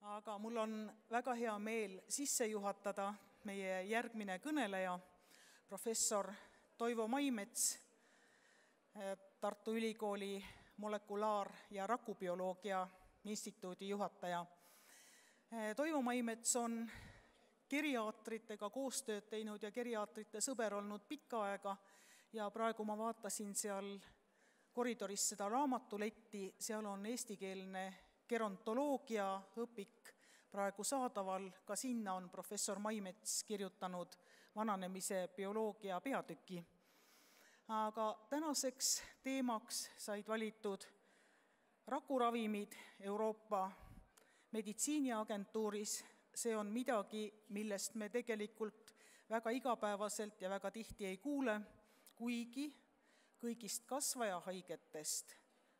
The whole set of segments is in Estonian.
Aga mul on väga hea meel sisse juhatada meie järgmine kõneleja, professor Toivo Maimets, Tartu Ülikooli molekulaar- ja rakubioloogia instituudi juhataja. Toivo Maimets on geriaatritega koostööd teinud ja geriaatrite sõber olnud pikka aega ja praegu ma vaatasin seal koridoris seda raamatuletti, seal on eestikeelne gerontoloogia õpik praegu saadaval, ka sinna on professor Maimets kirjutanud vananemise bioloogia peatüki. Aga tänaseks teemaks said valitud rakuravimid Euroopa meditsiiniagentuuris. See on midagi, millest me tegelikult väga igapäevaselt ja väga tihti ei kuule, kuigi kõigist kasvajahaigetest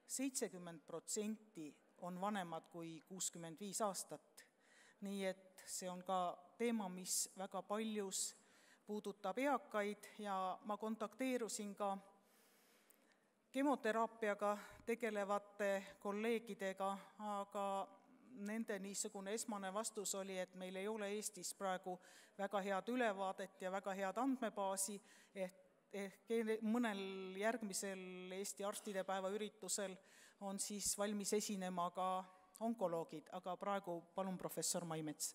70% on vanemad kui 65 aastat. Nii et see on ka teema, mis väga paljus puudutab eakaid ja ma kontakteerusin ka kemoteraapiaga tegelevate kolleegidega, aga nende niisugune esmane vastus oli, et meil ei ole Eestis praegu väga head ülevaadet ja väga head andmebaasi, ehk mõnel järgmisel Eesti arstide päeva üritusel on siis valmis esinema ka onkoloogid, aga praegu palun professor Maimets.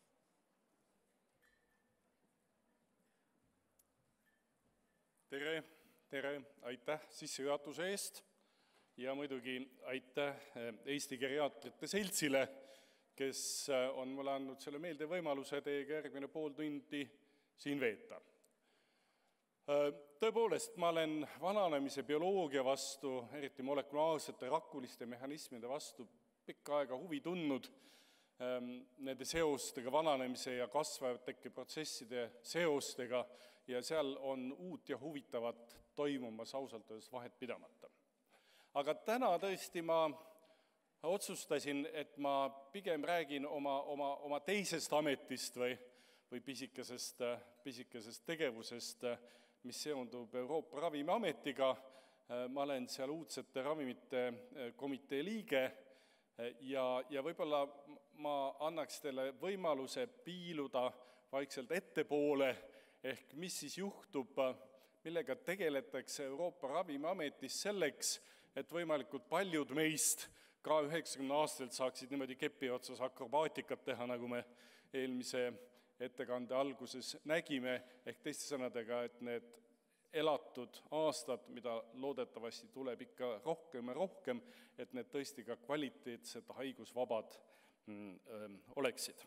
Tere, aitäh sissejuhatuse eest ja muidugi aitäh Eesti Geriaatrite Seltsile, kes on mulle andnud selle meeldiva võimaluse teiega järgmine pool tundi siin veeta. Tõepoolest, ma olen vananemise bioloogia vastu, eriti molekulaarsete rakuliste mehhanismide vastu pikka aega huvi tundnud, nende seostega, vananemise ja kasvajatekkeprotsesside seostega, ja seal on uut ja huvitavat toimumas ausalt öeldes vahet pidamata. Aga täna tõesti ma otsustasin, et ma pigem räägin oma teisest ametist või pisikesest tegevusest, mis seondub Euroopa Ravimiametiga. Ma olen seal uudsete ravimite komitee liige ja võib-olla ma annaks teile võimaluse piiluda vaikselt ettepoole, ehk mis siis juhtub, millega tegeletakse Euroopa Ravimiametis selleks, et võimalikult paljud meist ka 90-aastaselt saaksid niimoodi kepi otsas akrobaatikat teha, nagu me eelmise ettekande alguses nägime, ehk teiste sõnadega, et need elatud aastad, mida loodetavasti tuleb ikka rohkem ja rohkem, et need tõesti ka kvaliteetsed, haigusvabad oleksid.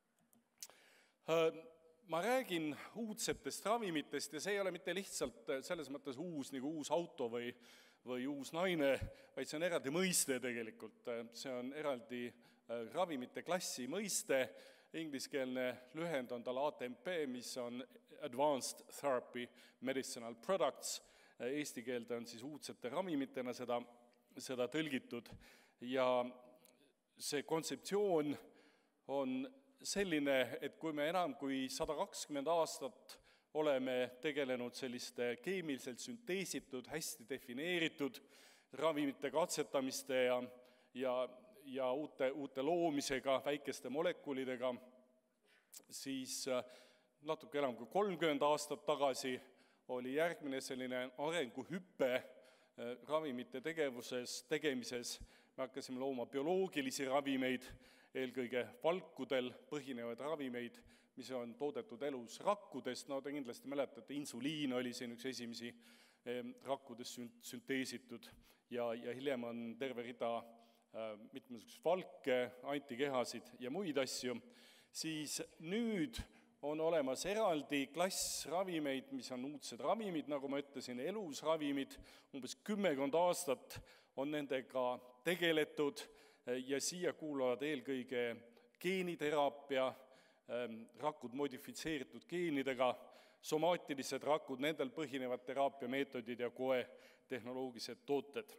Ma räägin uudsetest ravimitest ja see ei ole mitte lihtsalt selles mõttes uus, nagu uus auto või uus naine, vaid see on eraldi mõiste tegelikult. See on eraldi ravimite klassi mõiste. Ingliskeelne lühend on tal ATMP, mis on Advanced Therapy Medicinal Products. Eesti keelde on siis uudsete ravimitena seda tõlgitud. Ja see kontseptsioon on selline, et kui me enam kui 120 aastat oleme tegelenud selliste keemiliselt sünteesitud, hästi defineeritud ravimite katsetamiste ja uute loomisega, väikeste molekulidega, siis natuke enam kui 30 aastat tagasi oli järgmine selline arenguhüpe ravimite tegemises. Me hakkasime looma bioloogilisi ravimeid, eelkõige valkudel põhinevaid ravimeid, mis on toodetud elus rakkudest. No te kindlasti mäletate, insuliin oli siin üks esimesi rakkudest sünteesitud ja hiljem on terve rida mitmesugust valke, antikehasid ja muid asju, siis nüüd on olemas eraldi klass ravimeid, mis on uudsed ravimid, nagu ma ütlesin, elusravimid, umbes 10 aastat on nendega tegeletud ja siia kuuluvad eelkõige geeniteraapia, rakud modifitseeritud geenidega, somaatilised rakud, nendel põhinevad teraapiameetodid ja koe tehnoloogilised tooted.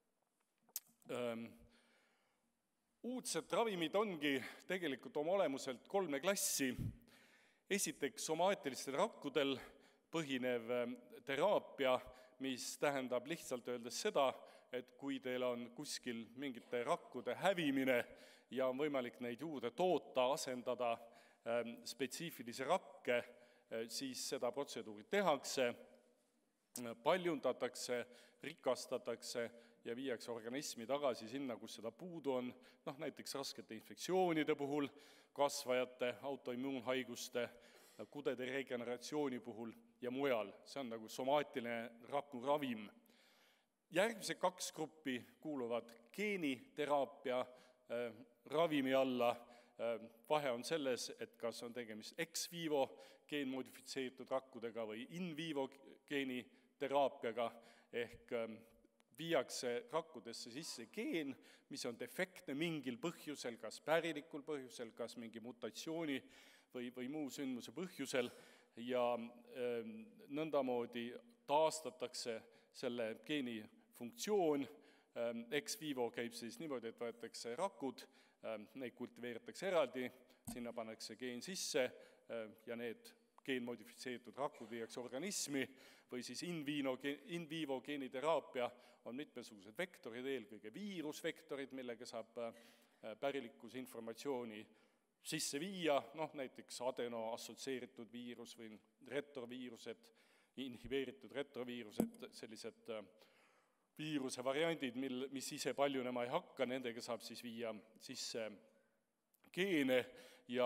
Uudsed ravimid ongi tegelikult oma olemuselt 3 klassi. Esiteks somaatilistel rakkudel põhinev teraapia, mis tähendab lihtsalt öeldes seda, et kui teil on kuskil mingite rakkude hävimine ja on võimalik neid juurde toota, asendada spetsiifilisi rakke, siis seda protseduuri tehakse, paljundatakse, rikastatakse ja viiakse organismi tagasi sinna, kus seda puudu on, näiteks raskete infektsioonide puhul, kasvajate, autoimmuunhaiguste, kudede regeneratsiooni puhul ja mujal. See on nagu somaatiline rakuravim. Järgmised 2 gruppi kuuluvad geeniteraapia ravimi alla. Vahe on selles, et kas on tegemist ex vivo geenmodifitseeritud rakkudega või in vivo geeniteraapiaga, ehk viiakse rakkudesse sisse geen, mis on defektne mingil põhjusel, kas pärilikul põhjusel, kas mingi mutatsiooni või muu sündmuse põhjusel, ja nõndamoodi taastatakse selle geeni funktsioon. Ex vivo käib siis niimoodi, et võetakse rakud, neid kultiveeritakse eraldi, sinna pannakse geen sisse ja need geenmodifitseeritud rakud viiakse organismi, või siis in vivo geeniteraapia on mitmesugused vektorid, eelkõige viirusvektorid, millega saab pärilikkusinformatsiooni sisse viia, näiteks adeno assotsieeritud viirus või retroviirused, inhibeeritud retroviirused, sellised viiruse variandid, mis ise paljunema ei hakka, nendega saab siis viia sisse geene ja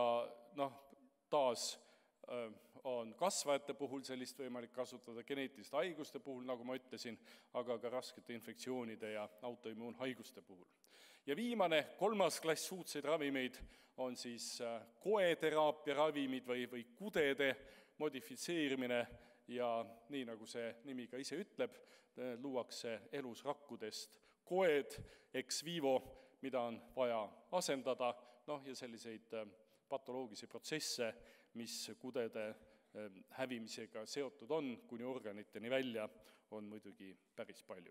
taas on kasvajate puhul sellist võimalik kasutada, geneetiliste haiguste puhul, nagu ma ütlesin, aga ka raskete infektsioonide ja autoimmuunhaiguste puhul. Ja viimane, 3. klass uudseid ravimeid on siis koeteraapia ravimid või kudede modifitseerimine ja nii nagu see nimi ka ise ütleb, luuakse elusrakkudest koed ex vivo, mida on vaja asendada, ja selliseid patoloogilisi protsesse, mis kudede hävimisega seotud on, kuni organiteni välja, on muidugi päris palju.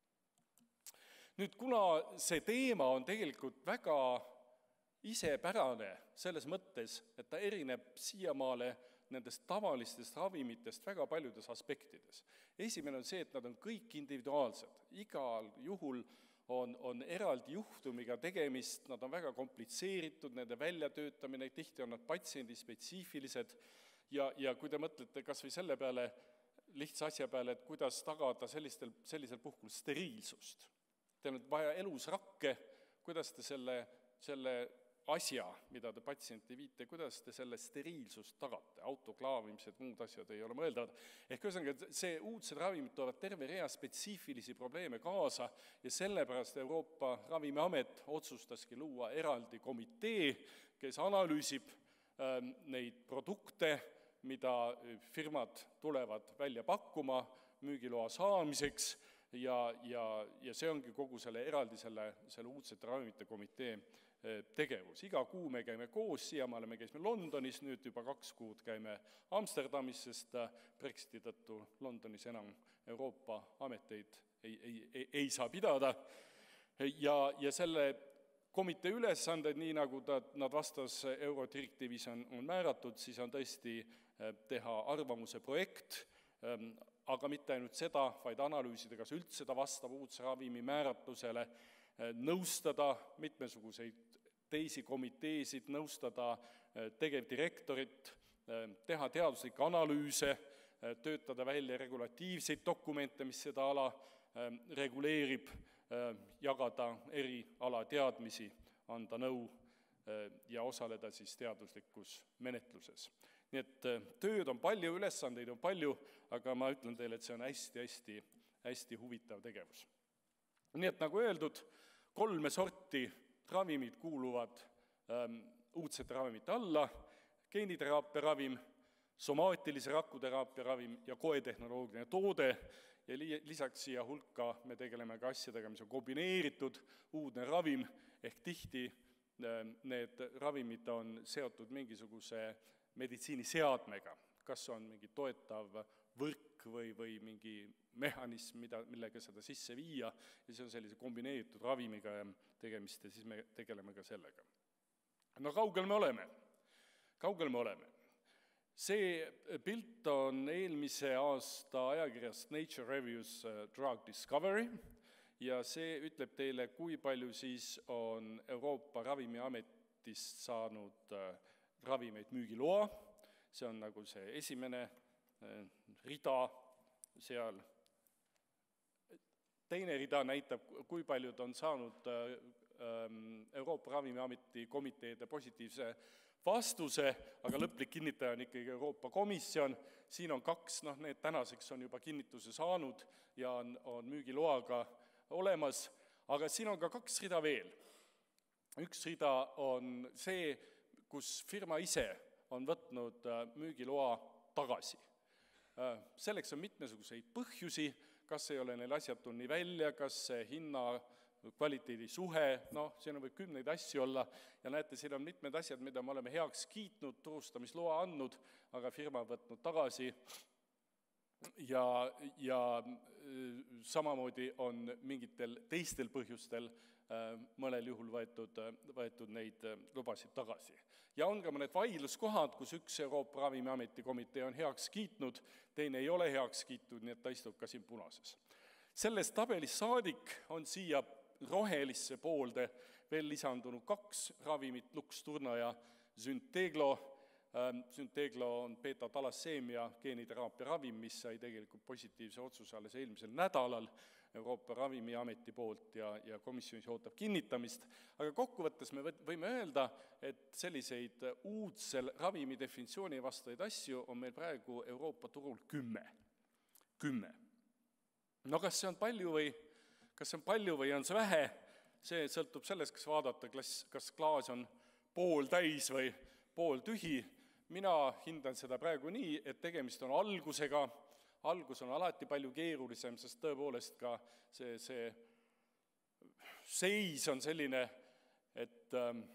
Nüüd, kuna see teema on tegelikult väga isepärane selles mõttes, et ta erineb siiamaale nendest tavalistest ravimitest väga paljudes aspektides. Esimene on see, et nad on kõik individuaalsed. Igal juhul on eraldi juhtumiga tegemist, nad on väga komplitseeritud, nende väljatöötamine, tihti on nad patsiendi spetsiifilised ja kui te mõtlete kas või selle peale, lihtsa asja peale, et kuidas tagada sellisel puhkul steriilsust. Teil on vaja elus rakke, kuidas te selle asja, mida te patsienti viite, kuidas te selle steriilsust tagate, autoklaavimised, muud asjad ei ole mõeldavad. Ehk ühesõnaga, see uudsed ravimid toovad terve rea spetsiifilisi probleeme kaasa ja sellepärast Euroopa Ravimiamet otsustaski luua eraldi komitee, kes analüüsib neid produkte, mida firmad tulevad välja pakkuma müügiloa saamiseks ja see ongi kogu selle uudsete ravimite komitee tegevus. Iga kuu me käime koos, siiamaale me käisime Londonis, nüüd juba 2 kuud käime Amsterdamis, sest Brexiti tõttu Londonis enam Euroopa ameteid ei saa pidada. Ja selle komitee ülesanded, nii nagu nad vastas eurodirektiivis on määratud, siis on tõesti teha arvamuse projekt, aga mitte ainult seda, vaid analüüsida, kas üldse ta vastab uudse ravimi määratlusele, nõustada mitmesuguseid teisi komiteesid, nõustada tegevdirektorit, teha teaduslikke analüüse, töötada välja regulatiivseid dokumente, mis seda ala reguleerib, jagada eri ala teadmisi, anda nõu ja osaleda siis teaduslikus menetluses. Nii et tööd on palju, ülesandeid on palju, aga ma ütlen teile, et see on hästi huvitav tegevus. Nii et nagu öeldud, 3 sorti ravimid kuuluvad uudsete ravimite alla, geeniteraapia ravim, somaatilise rakuteraapia ravim ja koetehnoloogiline toode ja lisaks siia hulka me tegeleme ka asjadega, mis on kombineeritud uudne ravim, ehk tihti need ravimid on seotud mingisuguse meditsiiniseadmega, kas on mingi toetav võrk või mingi mehhanism, millega seda sisse viia, ja see on sellise kombineeritud ravimiga tegemist ja siis me tegeleme ka sellega. No kaugel me oleme? See pilt on eelmise aasta ajakirjast Nature Reviews Drug Discovery ja see ütleb teile, kui palju siis on Euroopa Ravimiametist saanud ravimeid müügiloa, see on nagu see esimene rida seal. Teine rida näitab, kui paljud on saanud Euroopa Ravimiameti komiteede positiivse vastuse, aga lõplik kinnitaja on ikkagi Euroopa Komisjon. Siin on 2, need tänaseks on juba kinnituse saanud ja on müügiloaga olemas, aga siin on ka 2 rida veel. Üks rida on see, kus firma ise on võtnud müügiloa tagasi. Selleks on mitmesuguseid põhjusi, kas ei ole neil asjad tulnud nii välja, kas see hinna kvaliteedi suhe, siin võib 10 asju olla ja näete, siin on mitmed asjad, mida me oleme heaks kiitnud, turustamisloa andnud, aga firma võtnud tagasi ja samamoodi on mingitel teistel põhjustel mõnel juhul võetud neid lubasid tagasi. Ja on ka mõned vaidluskohad, kus üks Euroopa Ravimiameti komitee on heaks kiitnud, teine ei ole heaks kiitnud, nii et ta istub ka siin punases. Selles tabelis saadik on siia rohelisse poolde veel lisandunud 2 ravimit, Luxturna ja Zynteglo. Zynteglo on beta-talasseemia geeniteraapia ravim, mis sai tegelikult positiivse otsuse alles eelmisel nädalal Euroopa Ravimiameti poolt ja komisjonis ootab kinnitamist. Aga kokkuvõttes me võime öelda, et selliseid uudsel ravimi definitsiooni vastaid asju on meil praegu Euroopa turul 10. No kas see on palju või on see vähe, see sõltub sellest, kas vaadata, kas klaas on pool täis või pool tühi. Mina hindan seda praegu nii, et tegemist on algusega. Algus on alati palju keerulisem, sest tõepoolest ka see seis on selline, et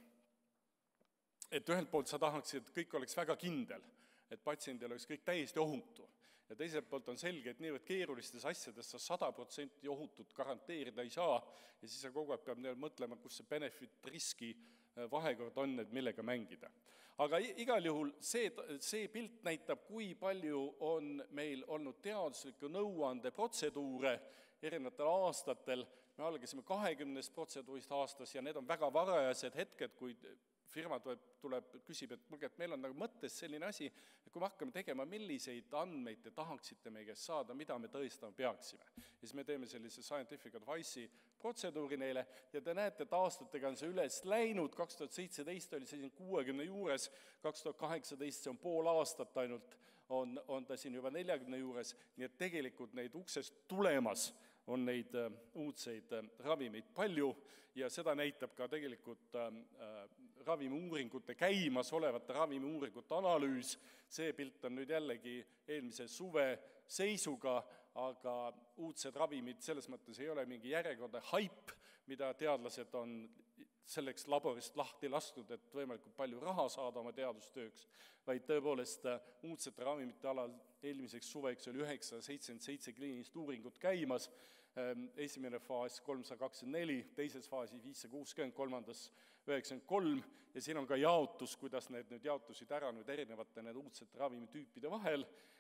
ühelt poolt sa tahaksid, et kõik oleks väga kindel, et patsiendil oleks kõik täiesti ohutu. Ja teiselt poolt on selge, et niivõrd keerulistes asjades sa 100% ohutut garanteerida ei saa ja siis sa kogu aeg peab mõtlema, kus see benefit-riski vahekord on, et millega mängida. Aga igal juhul see pilt näitab, kui palju on meil olnud teadusliku nõuande protseduure erinevatel aastatel. Me algasime 20 protseduurist aastas ja need on väga varajased hetked, kui firma küsib, et mulge, et meil on nagu mõttes selline asi, et kui me hakkame tegema, milliseid andmeid te tahaksite meie käest saada, mida me tõestama peaksime. Ja siis me teeme sellise scientific advice'i protseduuri neile ja te näete, et aastatega on see üles läinud, 2017 oli see 60 juures, 2018 see on pool aastat ainult, on ta siin juba 40 juures, nii et tegelikult neid uksest tulemas on neid uudseid ravimeid palju ja seda näitab ka tegelikult ravimiuuringute käimas olevate ravimiuuringute analüüs. See pilt on nüüd jällegi eelmise suve seisuga, aga uudsed ravimid selles mõttes ei ole mingi järjekordne haip, mida teadlased on selleks laborist lahti lastud, et võimalikult palju raha saada oma teadustööks, vaid tõepoolest uudsete ravimite alal eelmiseks suveks oli 977 kliinilist uuringut käimas, esimene faas 324, teises faasi 560, kolmandas 93 ja siin on ka jaotus, kuidas need nüüd jaotusid ära nüüd erinevate need uudsete ravimitüüpide vahel,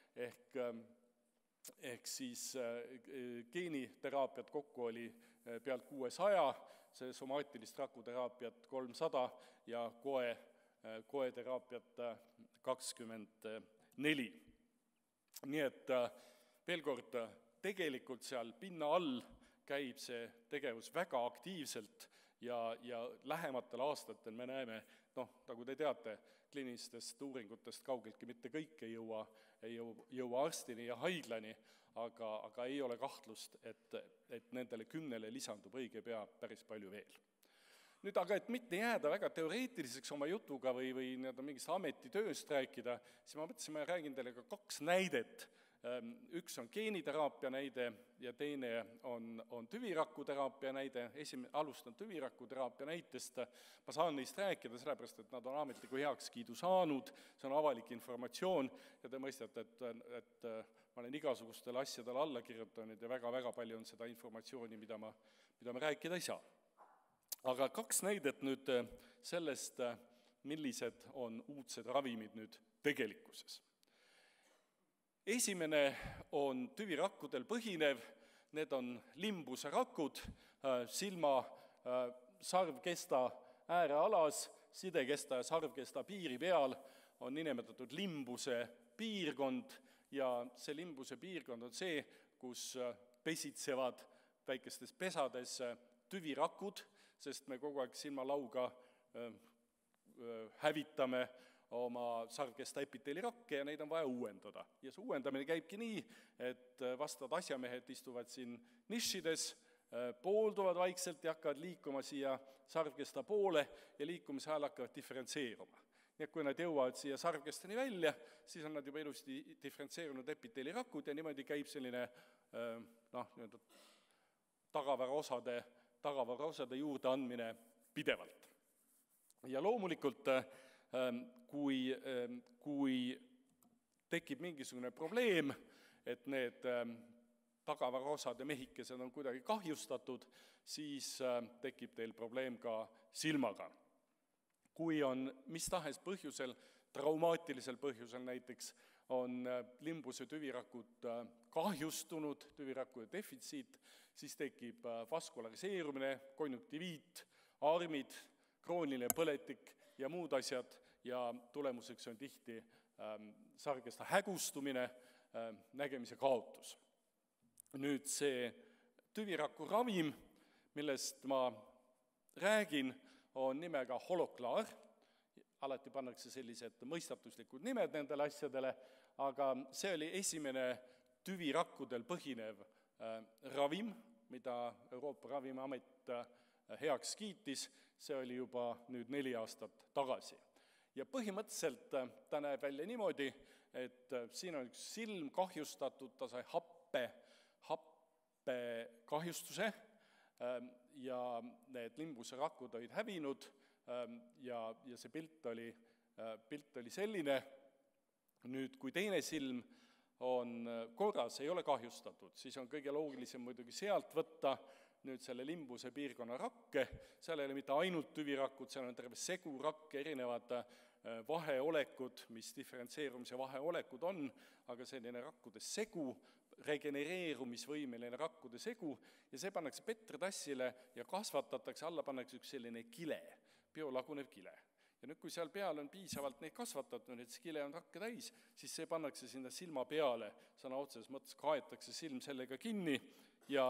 ehk siis geeniteraapiat kokku oli pealt 600, see somaatilist rakuteraapiat 300 ja koeteraapiat 24. Nii et veel kord, tegelikult seal pinna all käib see tegevus väga aktiivselt ja lähematel aastatel me näeme, nagu te teate, kliinilistest uuringutest kaugeltki mitte kõik ei jõua arstini ja haiglani, aga ei ole kahtlust, et nendele 10 lisandub õige pea päris palju veel. Nüüd aga, et mitte jääda väga teoreetiliseks oma jutuga või mingist ametitööst rääkida, siis ma mõtlesin, ma räägin teile ka 2 näidet. Üks on geeniteraapia näide ja teine on tüvirakuteraapia näide. Alustan tüvirakuteraapia näitest. Ma saan neist rääkida sellepärast, et nad on ametliku heakskiidu saanud, see on avalik informatsioon ja te mõistate, et ma olen igasugustele asjadele alla kirjutanud ja väga-väga palju on seda informatsiooni, mida ma rääkida ei saa. Aga 2 näidet nüüd sellest, millised on uudsed ravimid nüüd tegelikkuses. Esimene on tüvirakkudel põhinev, need on limbuse rakud, silma sarvkesta äärealas, sidekesta ja sarvkesta piiri peal on nimetatud limbuse piirkond ja see limbuse piirkond on see, kus pesitsevad väikestes pesades tüvirakud, sest me kogu aeg silmalauga hävitame oma sarvkesta epiteelirakke ja neid on vaja uuendada. Ja see uuendamine käibki nii, et vastavad asjamehed istuvad siin nišides, poolduvad vaikselt ja hakkavad liikuma siia sarvkesta poole ja liikumise ajal hakkavad diferentseeruma. Nii et kui nad jõuavad siia sarvkestani välja, siis on nad juba ilusti diferentseerunud epiteelirakud ja niimoodi käib selline tagavaraosade juurde andmine pidevalt. Ja loomulikult, kui tekib mingisugune probleem, et need tagavaraosade mehikesed on kuidagi kahjustatud, siis tekib teil probleem ka silmaga. Kui on mis tahes põhjusel, traumaatilisel põhjusel näiteks, on limbuse tüvirakud kahjustunud, tüvirakkude defitsiit, siis tekib vaskulariseerumine, konjunktiviit, armid, krooniline põletik ja muud asjad ja tulemuseks on tihti sarvkesta hägustumine, nägemise kaotus. Nüüd see tüviraku ravim, millest ma räägin, on nimega Holoklaar. Alati pannakse sellised mõistatuslikud nimed nendele asjadele, aga see oli esimene tüvirakkudel põhinev ravim, mida Euroopa Ravimiamet heaks kiitis, see oli juba nüüd 4 aastat tagasi. Ja põhimõtteliselt ta näeb välja niimoodi, et siin on üks silm kahjustatud, ta sai happe kahjustuse ja need limbuse rakud olid hävinud ja see pilt oli selline. Nüüd, kui teine silm on korras, ei ole kahjustatud, siis on kõige loogilisem muidugi sealt võtta nüüd selle limbuse piirkonna rakke, seal ei ole mitte ainult tüvirakud, seal on terve segu rakke, erinevad vaheolekud, mis diferentseerumise vaheolekud on, aga selline rakkude segu, regenereerumisvõimeline rakkude segu ja see pannakse petritassile ja kasvatatakse, alla pannakse üks selline kile, biolagunev kile. Ja nüüd, kui seal peal on piisavalt neid kasvatatud, et see kile on rakke täis, siis see pannakse sinna silma peale, sõna otseses mõttes kaetakse silm sellega kinni ja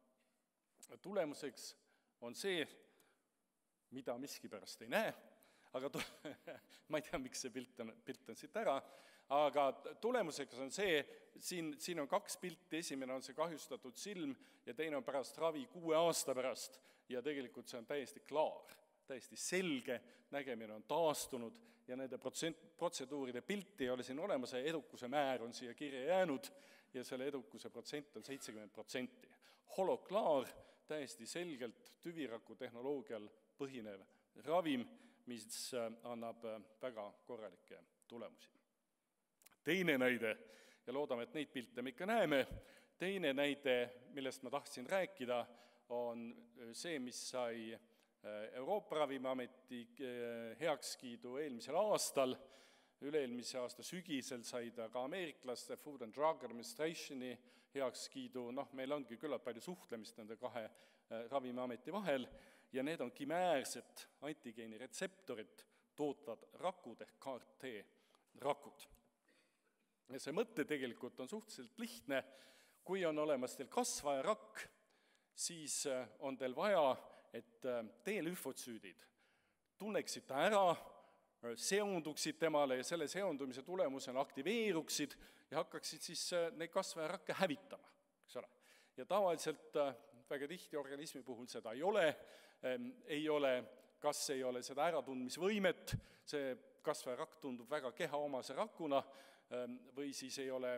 tulemuseks on see, mida miskipärast ei näe, aga ma ei tea, miks see pilt on siit ära, aga tulemuseks on see, siin on 2 pilti, esimene on see kahjustatud silm ja teine on pärast ravi 6 aasta pärast ja tegelikult see on täiesti klaar, täiesti selge, nägemine on taastunud ja nende protseduuride pilti ei ole siin olemas ja edukuse määr on siia kirja jäänud ja selle edukuse protsent on 70%. Holoklaar, täiesti selgelt tüviraku tehnoloogial põhinev ravim, mis annab väga korralikke tulemusi. Teine näide, ja loodame, et neid pilte me ikka näeme, teine näide, millest ma tahtsin rääkida, on see, mis sai Euroopa Ravimiameti heakskiidu eelmisel aastal, üle-eelmise aasta sügisel sai ta ka ameeriklaste Food and Drug Administrationi heakskiidu, meil ongi küllalt palju suhtlemist nende 2 Ravimiameti vahel, ja need on kimäärsed antigeeni retseptorid tootvad rakud ehk CAR-T-rakud. Ja see mõte tegelikult on suhteliselt lihtne, kui on olemas teil kasvajarakk, siis on teil vaja, et T-lümfotsüüdid tunneksid ta ära, seonduksid temale ja selle seondumise tulemusena aktiveeruksid ja hakkaksid siis neid kasvajarakke hävitama, eks ole. Ja tavaliselt väga tihti organismi puhul seda ei ole, kas ei ole seda äratundmisvõimet, see kasvajarakk tundub väga kehaomase rakuna või siis ei ole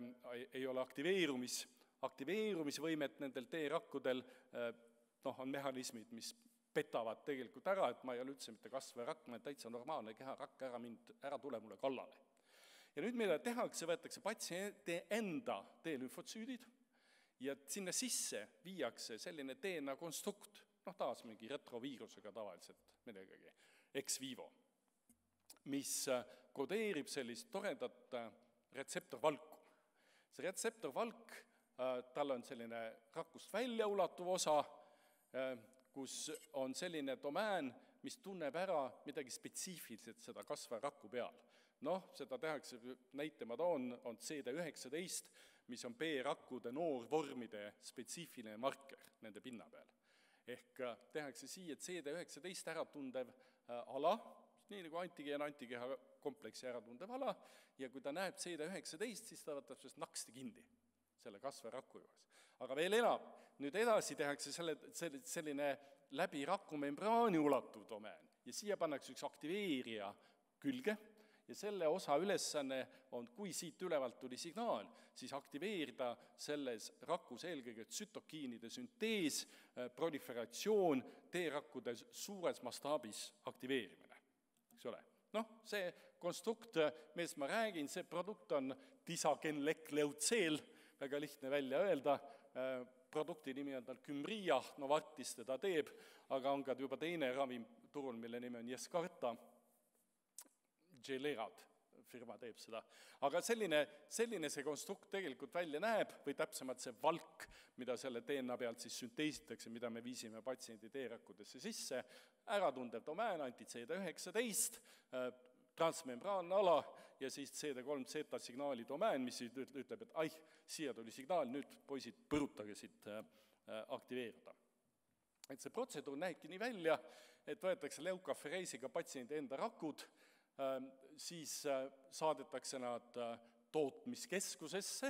aktiveerumisvõimet nendel T-rakkudel, on mehhanismid, mis petavad tegelikult ära, et ma ei ole üldse mitte kasvajarakk, ma olen täitsa normaalne keharakk, ära tule mulle kallale. Ja nüüd mida tehakse, võetakse patsiendi enda T-lümfotsüüdid ja sinna sisse viiakse selline DNA konstrukt, taas mingi retroviirusega tavaliselt midagagi, ex vivo, mis kodeerib sellist toredat retseptorvalku. See retseptorvalk tal on selline rakust välja ulatuv osa, kus on selline domään, mis tunneb ära midagi spetsiifiliselt seda kasvajarakku peal. Noh, seda tehakse, näite ma toon, on CD19, mis on B-rakkude noorvormide spetsiifiline marker nende pinna peal. Ehk tehakse siia CD19 äratundev ala, nii nagu antigeha kompleksi äratundev ala, ja kui ta näeb CD19, siis ta võtab sellest naksti kinni selle kasvajarakku juures. Aga veel enam, nüüd edasi tehakse selline läbi rakumembraani ulatuv domään ja siia pannakse üks aktiveerija külge ja selle osa ülesanne on, kui siit ülevalt tuli signaal, siis aktiveerida selles rakus eelkõige tsütokiinide süntees, proliferatsioon, T-rakkude suures mastaabis aktiveerimine, eks ole. Noh, see konstrukt, millest ma räägin, see produkt on disagenlekleutseel, väga lihtne välja öelda, produkti nimi on tal Kymria, Novartis teda teeb, aga on ka juba teine ravim turul, mille nimi on Yescarta, Gelerad firma teeb seda. Aga selline see konstrukt tegelikult välja näeb, või täpsemalt see valk, mida selle DNA pealt siis sünteesitakse, mida me viisime patsiendi T-rakkudesse sisse, äratundev domään, anti-CD19, transmembraanne ala ja siis CD3 signaali domään, mis ütleb, et siia tuli signaal, nüüd poisid põrutage siit aktiveerida. Et see protseduur näebki nii välja, et võetakse leukafereesiga patsiendi enda rakud, siis saadetakse nad tootmiskeskusesse,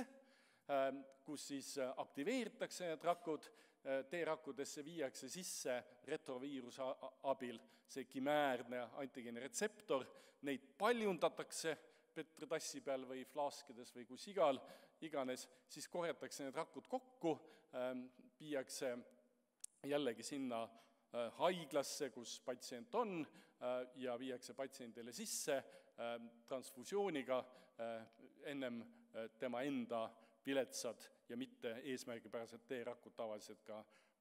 kus siis aktiveeritakse need rakud, T-rakkudesse viiakse sisse retroviiruse abil see kimäärne antigeeni retseptor, neid paljundatakse petritassi peal või flaaskides või kus iganes, siis korjatakse need rakud kokku, viiakse jällegi sinna haiglasse, kus patsient on, ja viiakse patsiendile sisse transfusiooniga ennem tema enda viletsad ja mitte eesmärgipärased T-rakud tavaliselt ka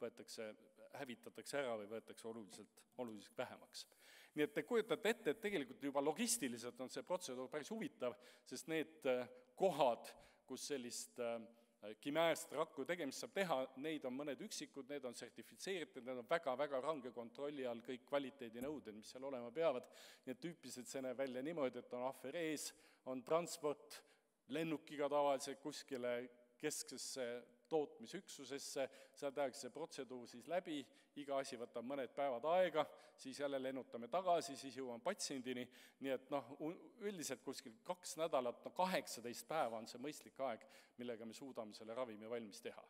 hävitatakse ära või võetakse oluliselt vähemaks. Nii et te kujutate ette, et tegelikult juba logistiliselt on see protseduur päris huvitav, sest need kohad, kus sellist kimäärset rakku tegemist saab teha, neid on mõned üksikud, need on sertifitseeritud, need on väga-väga range kontrolli all kõik kvaliteedinõuded, mis seal olema peavad. Nii et tüüpiliselt see näeb välja niimoodi, et on aferees, on transport lennukiga tavaliselt kuskile kesksesse tootmisüksusesse, seal tehakse protseduur siis läbi, iga asi võtab mõned päevad aega, siis jälle lennutame tagasi, siis jõuame patsiendini, nii et üldiselt kuskil 2 nädalat, 18 päeva on see mõistlik aeg, millega me suudame selle ravimi valmis teha.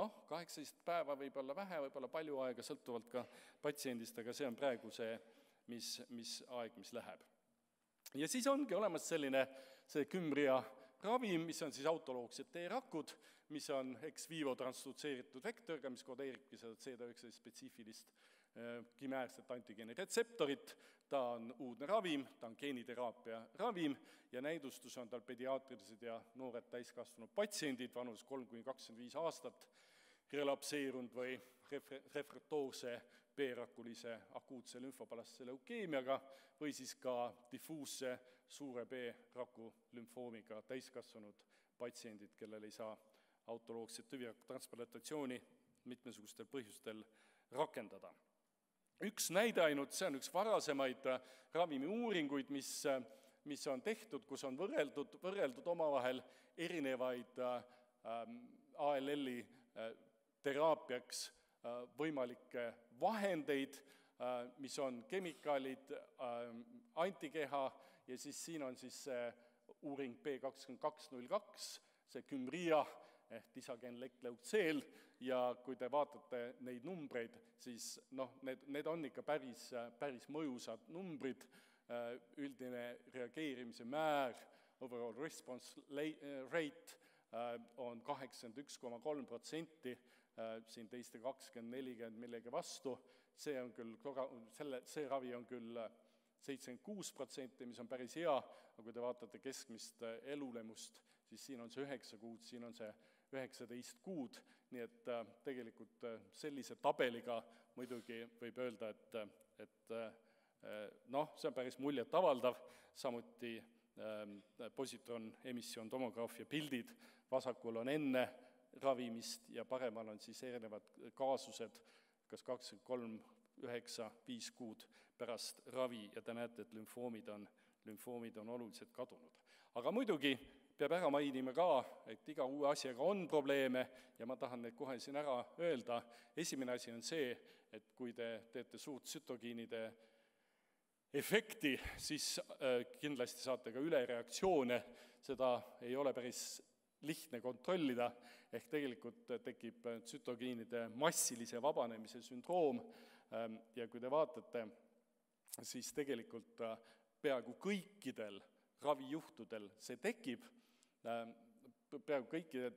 18 päeva võib olla vähe, võib olla palju aega, sõltuvalt ka patsiendist, aga see on praegu see, mis aeg, mis läheb. Ja siis ongi olemas see Kymria ravim, mis on siis autoloogsed T-rakud, mis on ex vivo transdutseeritud vektoriga, mis kodeeribki seda CD19 spetsiifilist kimäärset antigeeni retseptorit, ta on uudne ravim, ta on geeniteraapia ravim ja näidustus on tal pediaatrilised ja noored täiskasvanud patsiendid, vanus 3-25 aastat, relapseerunud või refraktoorse B-rakulise akuutse lümfobalastse leukeemiaga või siis ka diffuusse suure B-raku lümfoomiga täiskasvanud patsiendid, kellel ei saa autoloogset tüvirakkutransplantatsiooni mitmesugustel põhjustel rakendada. Üks näide ainult, see on üks varasemaid ravimi uuringuid, mis on tehtud, kus on võrreldud omavahel erinevaid ALL-i teraapiaks võimalikke vahendeid, mis on kemikaalid, antikeha ja siis siin on siis see uuring B2202, see Kymria ehk disagenlekleutseel ja kui te vaatate neid numbreid, siis need on ikka päris mõjusad numbrid, üldine reageerimise määr, overall response rate on 81,3%, siin teiste 20-40 millegi vastu, see ravi on küll 76%, mis on päris hea, aga kui te vaatate keskmist elulemust, siis siin on see 9 kuud, siin on see 19 kuud, nii et tegelikult sellise tabeliga muidugi võib öelda, et see on päris muljet avaldav, samuti positron emissioon tomograafia pildid, vasakul on enne ravimist ja paremal on siis erinevad kaasused, kas 23, 9, 5 kuud pärast ravi ja te näete, et lümfoomid on oluliselt kadunud. Aga muidugi peab ära mainima ka, et iga uue asjaga on probleeme ja ma tahan neid kohe siin ära öelda. Esimene asi on see, et kui te teete suurt tsütokiinide efekti, siis kindlasti saate ka ülereaktsioone, seda ei ole päris lihtne kontrollida, ehk tegelikult tekib tsütokiinide massilise vabanemise sündroom ja kui te vaatate, siis tegelikult peaaegu kõikidel ravijuhtudel see tekib, peaaegu kõikidel,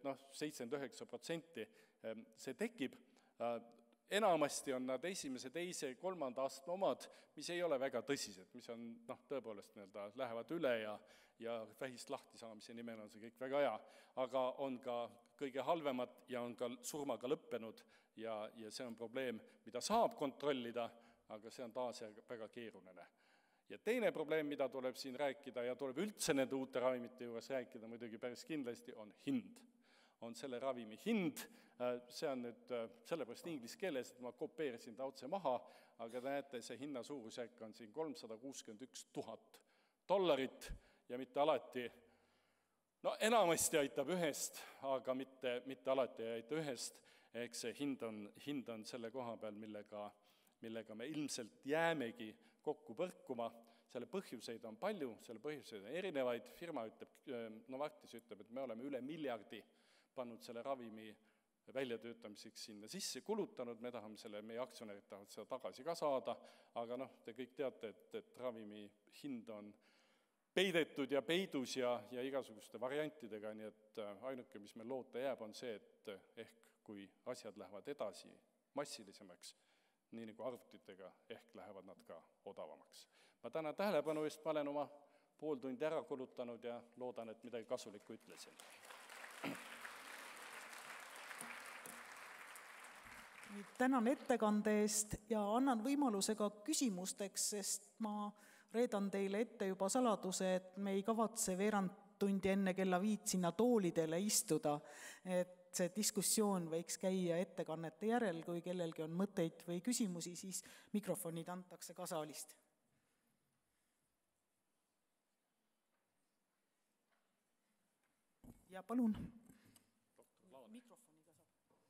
79% see tekib, enamasti on nad esimese, teise, kolmanda astme omad, mis ei ole väga tõsised, mis on tõepoolest lähevad üle ja vähist lahti saamise nimel on see kõik väga hea, aga on ka kõige halvemad ja on ka surmaga lõppenud ja see on probleem, mida saab kontrollida, aga see on taas väga keeruline. Ja teine probleem, mida tuleb siin rääkida ja tuleb üldse nende uute ravimite juures rääkida muidugi päris kindlasti, on hind. On selle ravimi hind, see on nüüd sellepärast inglise keeles, et ma kopeerisin ta otse maha, aga te näete, see hinna suurusjärk on siin $361 000 ja mitte alati, enamasti aitab ühest, aga mitte alati ei aita ühest, ehk see hind on selle koha peal, millega me ilmselt jäämegi kokku põrkuma. Selle põhjuseid on palju, selle põhjuseid on erinevaid, firma ütleb, Novartis ütleb, et me oleme üle $1 miljardi pannud selle ravimi väljatöötamiseks sinna sisse kulutanud, me tahame selle, meie aktsionärid tahavad seda tagasi ka saada, aga te kõik teate, et ravimi hind on peidetud ja peidus ja igasuguste variantidega, nii et ainuke, mis meil loota jääb, on see, et ehk kui asjad lähevad edasi massilisemaks, nii nagu arvutitega, ehk lähevad nad ka odavamaks. Ma tänan tähelepanu eest, ma olen oma pool tundi ära kulutanud ja loodan, et midagi kasulikku ütlesin. Tänan ettekande eest ja annan võimaluse ka küsimusteks, sest ma reedan teile ette juba saladuse, et me ei kavatse veerand tundi enne kella 5 sinna toolidele istuda, et see diskussioon võiks käia ettekannete järel, kui kellelgi on mõtteid või küsimusi, siis mikrofonid antakse ka saalist. Ja palun. Mikrofoniga saab.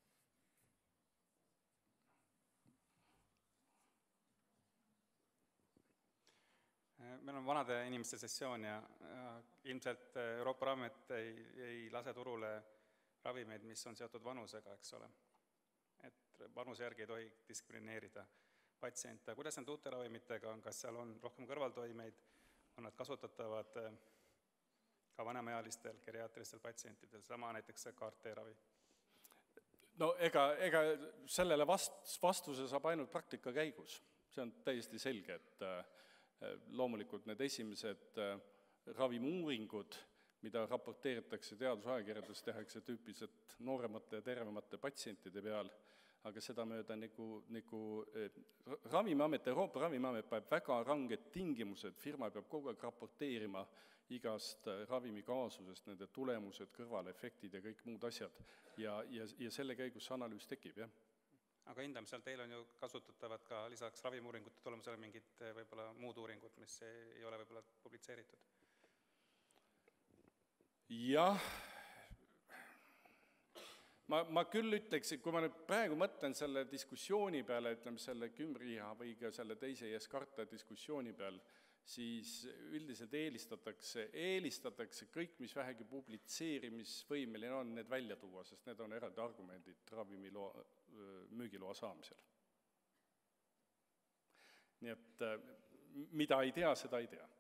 Meil on vanade inimeste sessioon ja ilmselt Euroopa Ravimiamet ei lase turule ravimeid, mis on seotud vanusega, eks ole. Et vanuse järgi ei tohi diskrimineerida patsiente. Kuidas need uute ravimitega on? Kas seal on rohkem kõrvaltoimeid? On nad kasutatavad ka vanemaealistel geriatrilistel patsientidel, sama näiteks see CAR-T-ravi? Ega sellele vastuse saab ainult praktika käigus. See on täiesti selge, et loomulikult need esimesed ravimuuringud, mida raporteeritakse teadusajakirjades, tehakse tüüpiliselt nooremate ja tervemate patsientide peal, aga seda mööda nagu Ravimiamet, Euroopa Ravimiamet peab väga ranged tingimused, firma peab kogu aeg raporteerima igast ravimikaasusest, nende tulemused, kõrvalefektid ja kõik muud asjad ja selle käigus see analüüs tekib, jah. Aga hindamisel teil on ju kasutatavad ka lisaks ravimuuringute tulemusele mingid võib-olla muud uuringud, mis ei ole võib-olla publitseeritud? Jah, ma küll ütleks, et kui ma nüüd praegu mõtlen selle diskussiooni peale, ütleme selle Kümriha või ka selle teise Yescarta diskussiooni peal, siis üldiselt eelistatakse kõik, mis vähegi publitseerimisvõimeline on, need välja tuua, sest need on eraldi argumendid ravimiloa, müügiloa saamisel. Nii et mida ei tea, seda ei tea.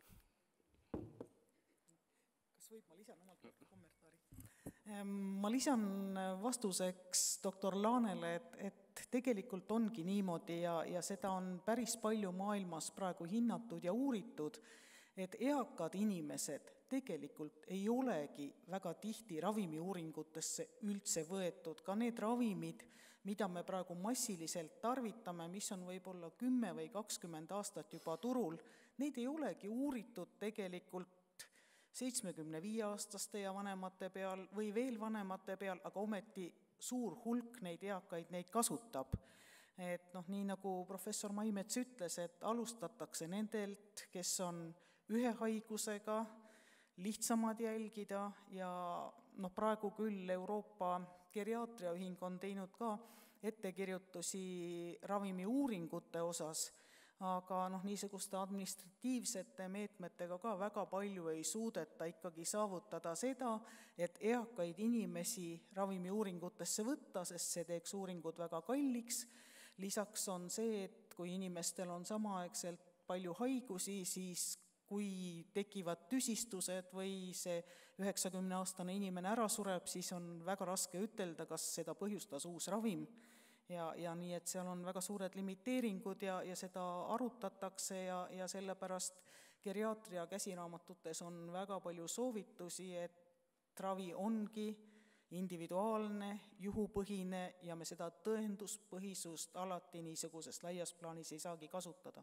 Kas võib ma lisan omalt kommentaari? Ma lisan vastuseks doktor Laanele, et tegelikult ongi niimoodi ja seda on päris palju maailmas praegu hinnatud ja uuritud, et eakad inimesed tegelikult ei olegi väga tihti ravimiuuringutesse üldse võetud. Ka need ravimid, mida me praegu massiliselt tarvitame, mis on võib-olla 10 või 20 aastat juba turul, neid ei olegi uuritud tegelikult 75-aastaste ja vanemate peal või veel vanemate peal, aga ometi suur hulk neid eakaid neid kasutab. Et nii nagu professor Maimets ütles, et alustatakse nendelt, kes on ühe haigusega, lihtsamad jälgida ja praegu küll Euroopa Geriaatriaühing on teinud ka ettekirjutusi ravimiuuringute osas, aga niisuguste administratiivsete meetmetega ka väga palju ei suudeta ikkagi saavutada seda, et eakaid inimesi ravimiuuringutesse võtta, sest see teeks uuringud väga kalliks. Lisaks on see, et kui inimestel on samaaegselt palju haigusi, siis kui tekivad tüsistused või see 90-aastane inimene ära sureb, siis on väga raske ütelda, kas seda põhjustas uus ravim. Ja nii, et seal on väga suured limiteeringud ja seda arutatakse ja sellepärast geriaatria käsiraamatutes on väga palju soovitusi, et ravi ongi individuaalne, juhupõhine ja me seda tõenduspõhisust alati niisuguses laias plaanis ei saagi kasutada.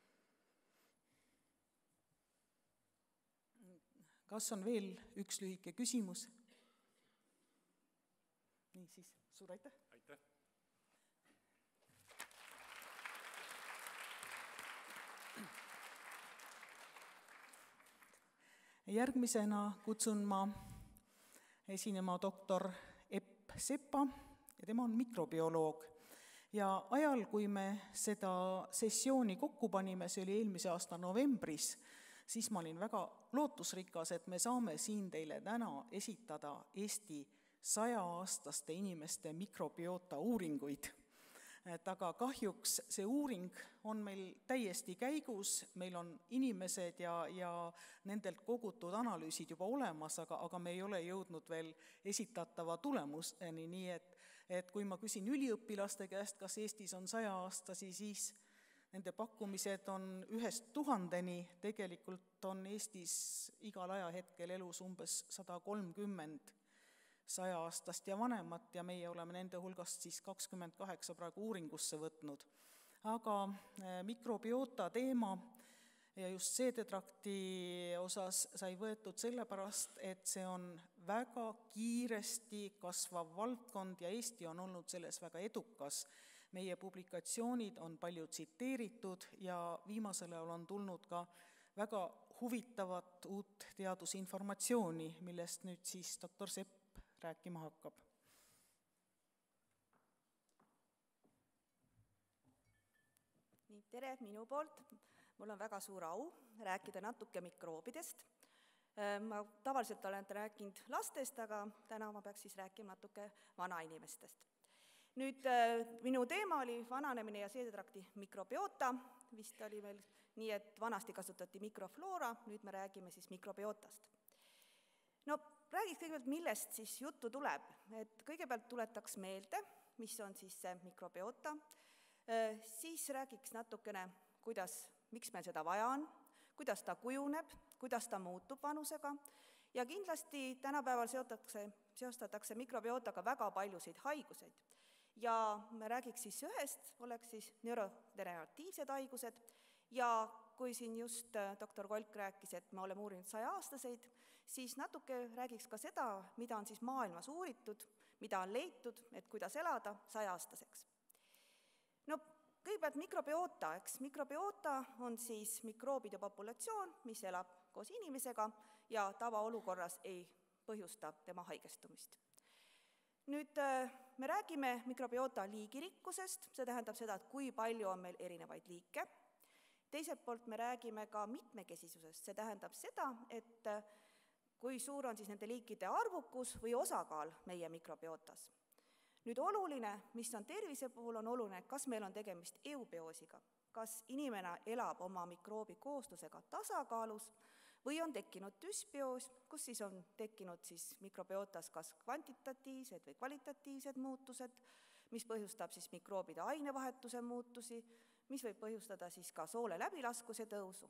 Kas on veel üks lühike küsimus? Nii siis, suur aitäh! Aitäh! Järgmisena kutsun ma esinema doktor Epp Sepa ja tema on mikrobioloog. Ja ajal, kui me seda sessiooni kokku panime, see oli eelmise aasta novembris, siis ma olin väga lootusrikas, et me saame siin teile täna esitada Eesti 100-aastaste inimeste mikrobiota uuringuid. Aga kahjuks see uuring on meil täiesti käigus, meil on inimesed ja nendelt kogutud analüüsid juba olemas, aga me ei ole jõudnud veel esitatava tulemuseni, nii et kui ma küsin üliõpilaste käest, kas Eestis on 100-aastasi, siis nende pakkumised on 1000-ni, tegelikult on Eestis igal ajahetkel elus umbes 130 100-aastast ja vanemat ja meie oleme nende hulgast siis 28 praegu uuringusse võtnud. Aga mikrobiota teema ja just seedetrakti osas sai võetud sellepärast, et see on väga kiiresti kasvav valdkond ja Eesti on olnud selles väga edukas. Meie publikatsioonid on palju tsiteeritud ja viimasel ajal on tulnud ka väga huvitavat uut teadusinformatsiooni, millest nüüd siis doktor Sepp rääkima hakkab. Tere minu poolt. Mul on väga suur au rääkida natuke mikroobidest. Ma tavaliselt olen rääkinud lastest, aga täna ma peaks siis rääkima natuke vanainimestest. Nüüd minu teema oli vananemine ja seedetrakti mikrobiota. Vist oli meil nii, et vanasti kasutati mikrofloora, nüüd me räägime siis mikrobiotast. Räägiks kõigepealt, millest siis juttu tuleb. Et kõigepealt tuletaks meelde, mis on siis see mikrobiota, siis räägiks natukene, miks meil seda vaja on, kuidas ta kujuneb, kuidas ta muutub vanusega ja kindlasti tänapäeval seostatakse mikrobiotaga väga paljusid haiguseid. Ja me räägiks siis ühest, oleks siis neurodegeneratiivsed haigused ja kui siin just doktor Kolk rääkis, et me oleme uurinud 100-aastaseid, siis natuke räägiks ka seda, mida on siis maailmas uuritud, mida on leitud, et kuidas elada 100-aastaseks. Kõigepealt mikrobiota, mikrobiota on siis mikroobide populatsioon, mis elab koos inimesega ja tavaolukorras ei põhjusta tema haigestumist. Nüüd me räägime mikrobiota liigirikkusest, see tähendab seda, et kui palju on meil erinevaid liike. Teiselt poolt me räägime ka mitmekesisusest, see tähendab seda, et kui suur on siis nende liikide arvukus või osakaal meie mikrobiotas. Nüüd oluline, mis on tervise puhul, on oluline, kas meil on tegemist eubioosiga, kas inimene elab oma mikroobi kooslusega tasakaalus või on tekkinud düsbioos, kus siis on tekkinud siis mikrobiotas kas kvantitatiivsed või kvalitatiivsed muutused, mis põhjustab siis mikroobide ainevahetuse muutusi, mis võib põhjustada siis ka soole läbilaskuse tõusu.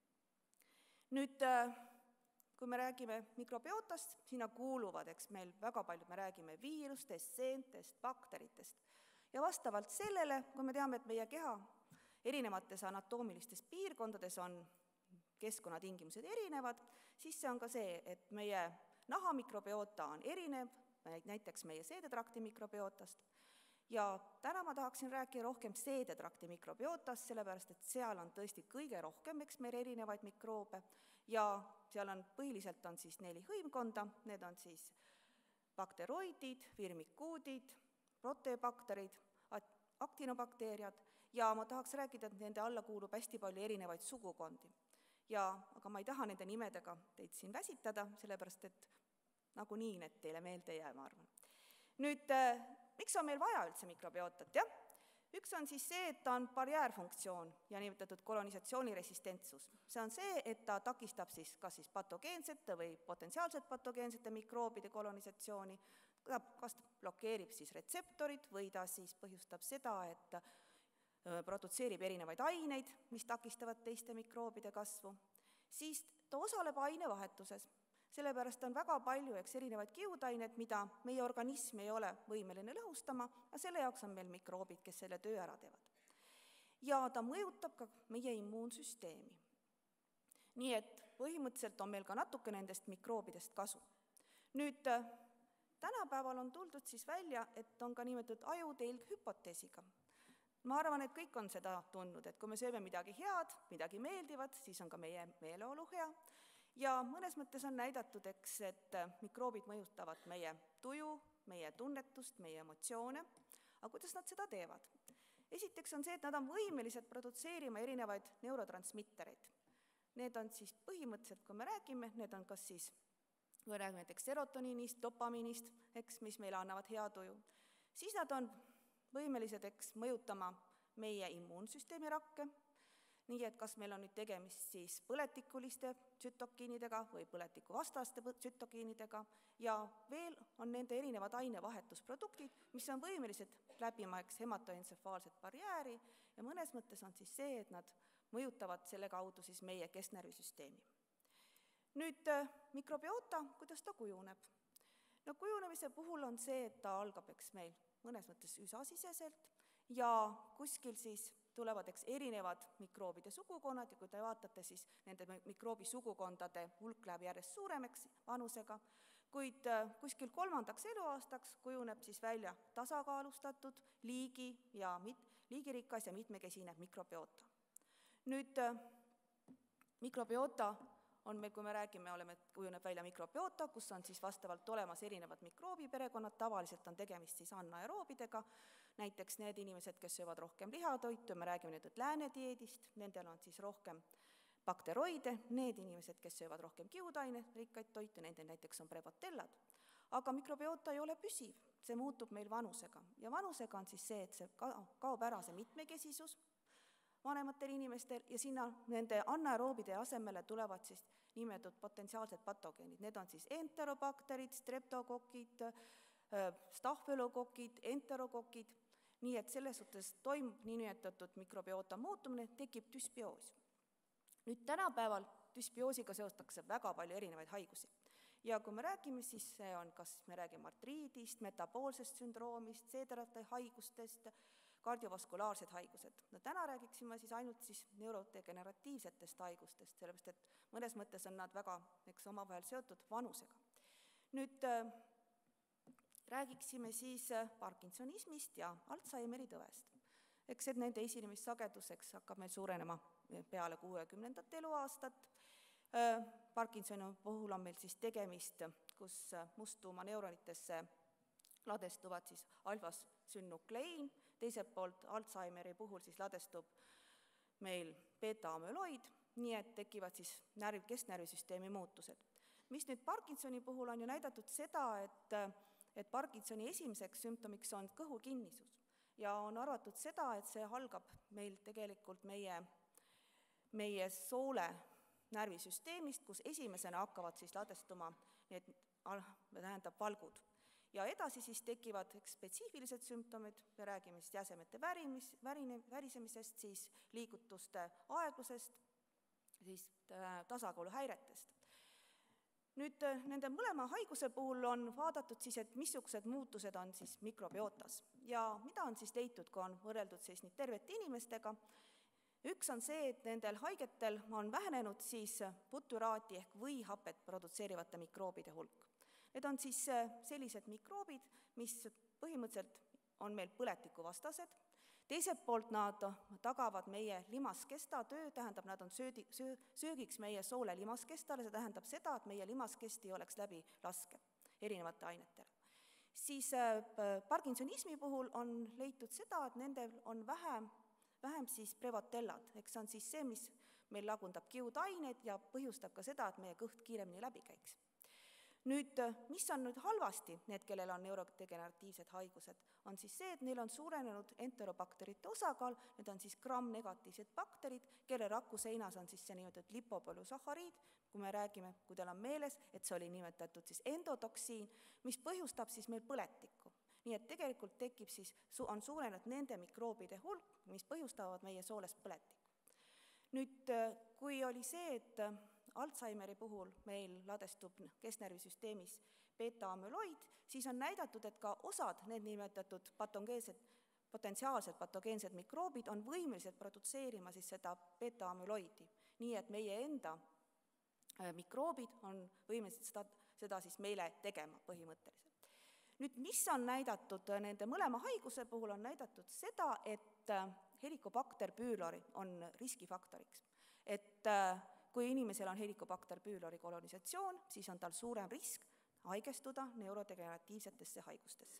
Nüüd, kui me räägime mikrobiotast, sinna kuuluvad, meil väga palju, me räägime viirustest, seentest, bakteritest. Ja vastavalt sellele, kui me teame, et meie keha erinevates anatoomilistes piirkondades on keskkonnatingimused erinevad, siis see on ka see, et meie naha mikrobioota on erinev, näiteks meie seedetrakti mikrobiotast, ja täna ma tahaksin rääkida rohkem seedetrakti mikrobiotast, sellepärast et seal on tõesti kõige rohkem, eks meil erinevaid mikroobe, ja seal on põhiliselt on siis 4 hõimkonda, need on siis bakteroidid, firmikuudid, proteobakterid, aktinobakteeriad, ja ma tahaks rääkida, et nende alla kuulub hästi palju erinevaid sugukondi. Aga ma ei taha nende nimedega teid siin väsitada, sellepärast et nagunii need teile meelde ei jää, ma arvan. Nüüd, miks on meil vaja üldse mikrobiotat, jah? Üks on siis see, et ta on barjäärfunktsioon ja nimetatud kolonisatsiooniresistentsus. See on see, et ta takistab siis kas siis patogeensete või potentsiaalselt patogeensete mikroobide kolonisatsiooni, kas blokeerib siis retseptorid või ta siis põhjustab seda, et produtseerib erinevaid aineid, mis takistavad teiste mikroobide kasvu, siis ta osaleb ainevahetuses. Sellepärast on väga palju erinevaid kiudaineid, mida meie organism ei ole võimeline lõhustama, ja selle jaoks on meil mikroobid, kes selle töö ära teevad. Ja ta mõjutab ka meie immuunsüsteemi. Nii et põhimõtteliselt on meil ka natuke nendest mikroobidest kasu. Nüüd, tänapäeval on tuldud siis välja, et on ka nimetatud ajutelghüpoteesiga. Ma arvan, et kõik on seda tundnud, et kui me sööme midagi head, midagi meeldivat, siis on ka meie meeleolu hea. Ja mõnes mõttes on näidatud, et mikroobid mõjutavad meie tuju, meie tunnetust, meie emotsioone. Aga kuidas nad seda teevad? Esiteks on see, et nad on võimelised produtseerima erinevaid neurotransmittereid. Need on siis põhimõtteliselt, kui me räägime, need on kas siis, kui räägime näiteks serotoniinist, dopamiinist, mis meile annavad hea tuju, siis nad on võimelised mõjutama meie immuunsüsteemi rakke, nii et kas meil on nüüd tegemist siis põletikuliste tsütokiinidega või põletikuvastaste tsütokiinidega, ja veel on nende erinevad ainevahetusproduktid, mis on võimelised läbima hematoentsefaalset barjääri, ja mõnes mõttes on siis see, et nad mõjutavad selle kaudu siis meie kesknärvisüsteemi. Nüüd mikrobiota, kuidas ta kujuneb? No kujunemise puhul on see, et ta algab meil mõnes mõttes üsasiseselt, ja kuskil siis tulevad erinevad mikroobide sugukonnad, ja kui te vaatate, siis nende mikroobi sugukondade hulk läheb järjest suuremaks vanusega, kuid kuskil 3. eluaastaks kujuneb siis välja tasakaalustatud, liigirikas ja mitmekesine mikrobiota. Nüüd, mikrobiota on meil, kui me räägime, kujuneb välja mikrobiota, kus on siis vastavalt olemas erinevad mikroobiperekonnad, tavaliselt on tegemist siis anaeroobidega, näiteks need inimesed, kes söövad rohkem lihatoitu, me räägime nüüd läänedieedist, nendel on siis rohkem bakteroide, need inimesed, kes söövad rohkem kiudaine-rikkaid toitu, nendel näiteks on prebotellad. Aga mikrobiota ei ole püsiv, see muutub meil vanusega, ja vanusega on siis see, et see kaob ära see mitmekesisus vanematel inimestel, ja sinna nende anaeroobide asemele tulevad siis nimetatud potentsiaalsed patogeenid. Need on siis enterobakterid, streptokokid, stahfylokokid, enterokokid, nii et selles suhtes toimub nimetatud mikrobiota muutumine, tekib düsbioos. Nüüd tänapäeval düsbioosiga seostatakse väga palju erinevaid haigusi. Ja kui me räägime, siis see on, kas me räägime artriidist, metaboolsest sündroomist, seedrate haigustest, kardiovaskulaarsed haigused. No täna räägiksime siis ainult siis neurodegeneratiivsetest haigustest, sellepärast et mõnes mõttes on nad väga omavahel seotud vanusega. Nüüd räägiksime siis parkinsonismist ja Alzheimeri tõvest. Eks et nende esinemissageduseks hakkab meil suurenema peale 60. eluaastat. Parkinsoni puhul on meil siis tegemist, kus musttuumaneuronitesse ladestuvad siis alfasünnuklein, teiselt poolt Alzheimeri puhul siis ladestub meil beta-amüloid, nii et tekivad siis kesknärvisüsteemi muutused. Mis nüüd Parkinsoni puhul on ju näidatud seda, et Parkinsoni esimeseks sümptomiks on kõhukinnisus ja on arvatud seda, et see algab meil tegelikult meie soole närvisüsteemist, kus esimesena hakkavad siis ladestuma need valgud. Ja edasi siis tekivad spetsiifilised sümptomid, me räägime siis jäsemete värisemisest, siis liigutuste aeglusest, siis tasakaaluhäiretest. Nüüd nende mõlema haiguse puhul on vaadatud siis, et missugused muutused on siis mikrobiotas ja mida on siis leitud, kui on võrreldud siis tervete inimestega, Üks on see, et nendel haigetel on vähenenud siis butyraati ehk võihapet produtseerivate mikroobide hulk. Need on siis sellised mikroobid, mis põhimõtteliselt on meil põletikuvastased. Teiselt poolt nad tagavad meie limaskesta töö, tähendab, nad on söögiks meie soole limaskestale, see tähendab seda, et meie limaskest ei oleks läbi laske erinevate ainetele. Siis parkinsonismi puhul on leitud seda, et nendel on vähem siis prevotellad, eks see on siis see, mis meil lagundab kiudaineid ja põhjustab ka seda, et meie kõht kiiremini läbi käiks. Nüüd, mis on nüüd halvasti, need, kellel on neurodegeneratiivsed haigused, on siis see, et neil on suurenenud enterobakterite osakaal, need on siis gram-negatiivsed bakterid, kelle rakuseinas on siis see nimetatud lipopolüsahariid, kui me räägime, kui teil on meeles, et see oli nimetatud siis endotoksiin, mis põhjustab siis meil põletikku. Nii et tegelikult tekib siis, on suurenenud nende mikroobide hulk, mis põhjustavad meie soolest põletikku. Nüüd, kui oli see, et Alzheimeri puhul meil ladestub kesknärvisüsteemis beta-amüloid, siis on näidatud, et ka osad need nimetatud potentsiaalselt patogeensed mikroobid on võimelised produtseerima siis seda beta-amüloidi. Nii et meie enda mikroobid on võimelised seda siis meile tegema põhimõtteliselt. Nüüd, mis on näidatud nende mõlema haiguse puhul, on näidatud seda, et Helicobacter pylori on riskifaktoriks. Et kui inimesel on Helicobacter pylori kolonisatsioon, siis on tal suurem risk haigestuda neurodegeneratiivsetesse haigustesse.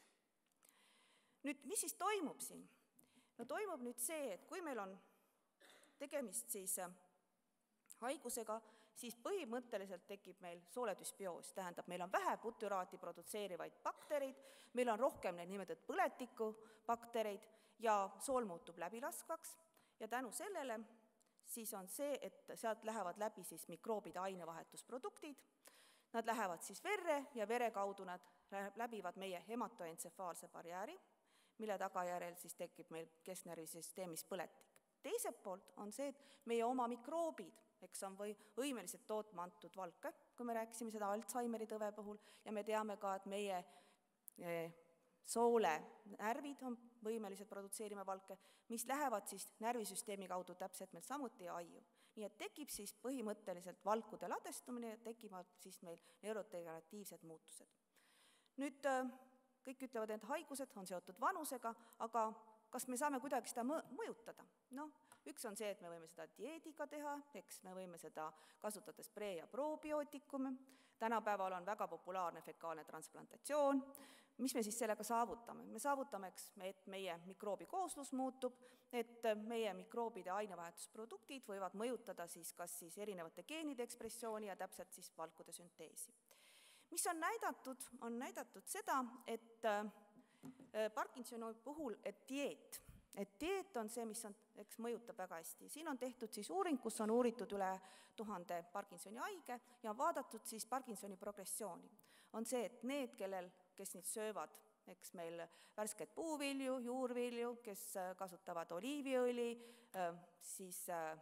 Nüüd, mis siis toimub siin? No toimub nüüd see, et kui meil on tegemist siis haigusega, siis põhimõtteliselt tekib meil sooledüsbioos, tähendab, meil on vähe butyraati produtseerivaid baktereid, meil on rohkem neid nimetatud põletikubaktereid ja sool muutub läbilaskvaks ja tänu sellele siis on see, et sealt lähevad läbi siis mikroobide ainevahetusproduktid, nad lähevad siis verre ja vere kaudu nad läbivad meie hematoentsefaalse barjääri, mille tagajärjel siis tekib meil kesknärvisüsteemis põletik. Teiselt poolt on see, et meie oma mikroobid, eks on võimelised tootma antud valke, kui me rääkisime seda Alzheimeri tõve puhul, ja me teame ka, et meie soole närvid on võimelised produtseerima valke, mis lähevad siis närvisüsteemi kaudu täpselt meil samuti aiu. Nii et tekib siis põhimõtteliselt valkude ladestumine ja tekivad siis meil neurodegeneratiivsed muutused. Nüüd kõik ütlevad, et haigused on seotud vanusega, aga kas me saame kuidagi seda mõjutada? No, üks on see, et me võime seda dieediga teha, eks me võime seda kasutades pre- ja probiootikume. Tänapäeval on väga populaarne fekaalne transplantatsioon. Mis me siis sellega saavutame? Me saavutame, et meie mikroobi kooslus muutub, et meie mikroobide ainevahetusproduktid võivad mõjutada siis kas siis erinevate geenide ekspressiooni ja täpselt siis valkude sünteesi. Mis on näidatud seda, et Parkinsoni puhul, et dieet on see, mis mõjutab väga hästi. Siin on tehtud siis uuring, kus on uuritud üle 1000 Parkinsoni haige ja on vaadatud siis Parkinsoni progressiooni. On see, et need, kes nüüd söövad, eks meil värsket puuvilju, juurvilju, kes kasutavad oliiviõli, siis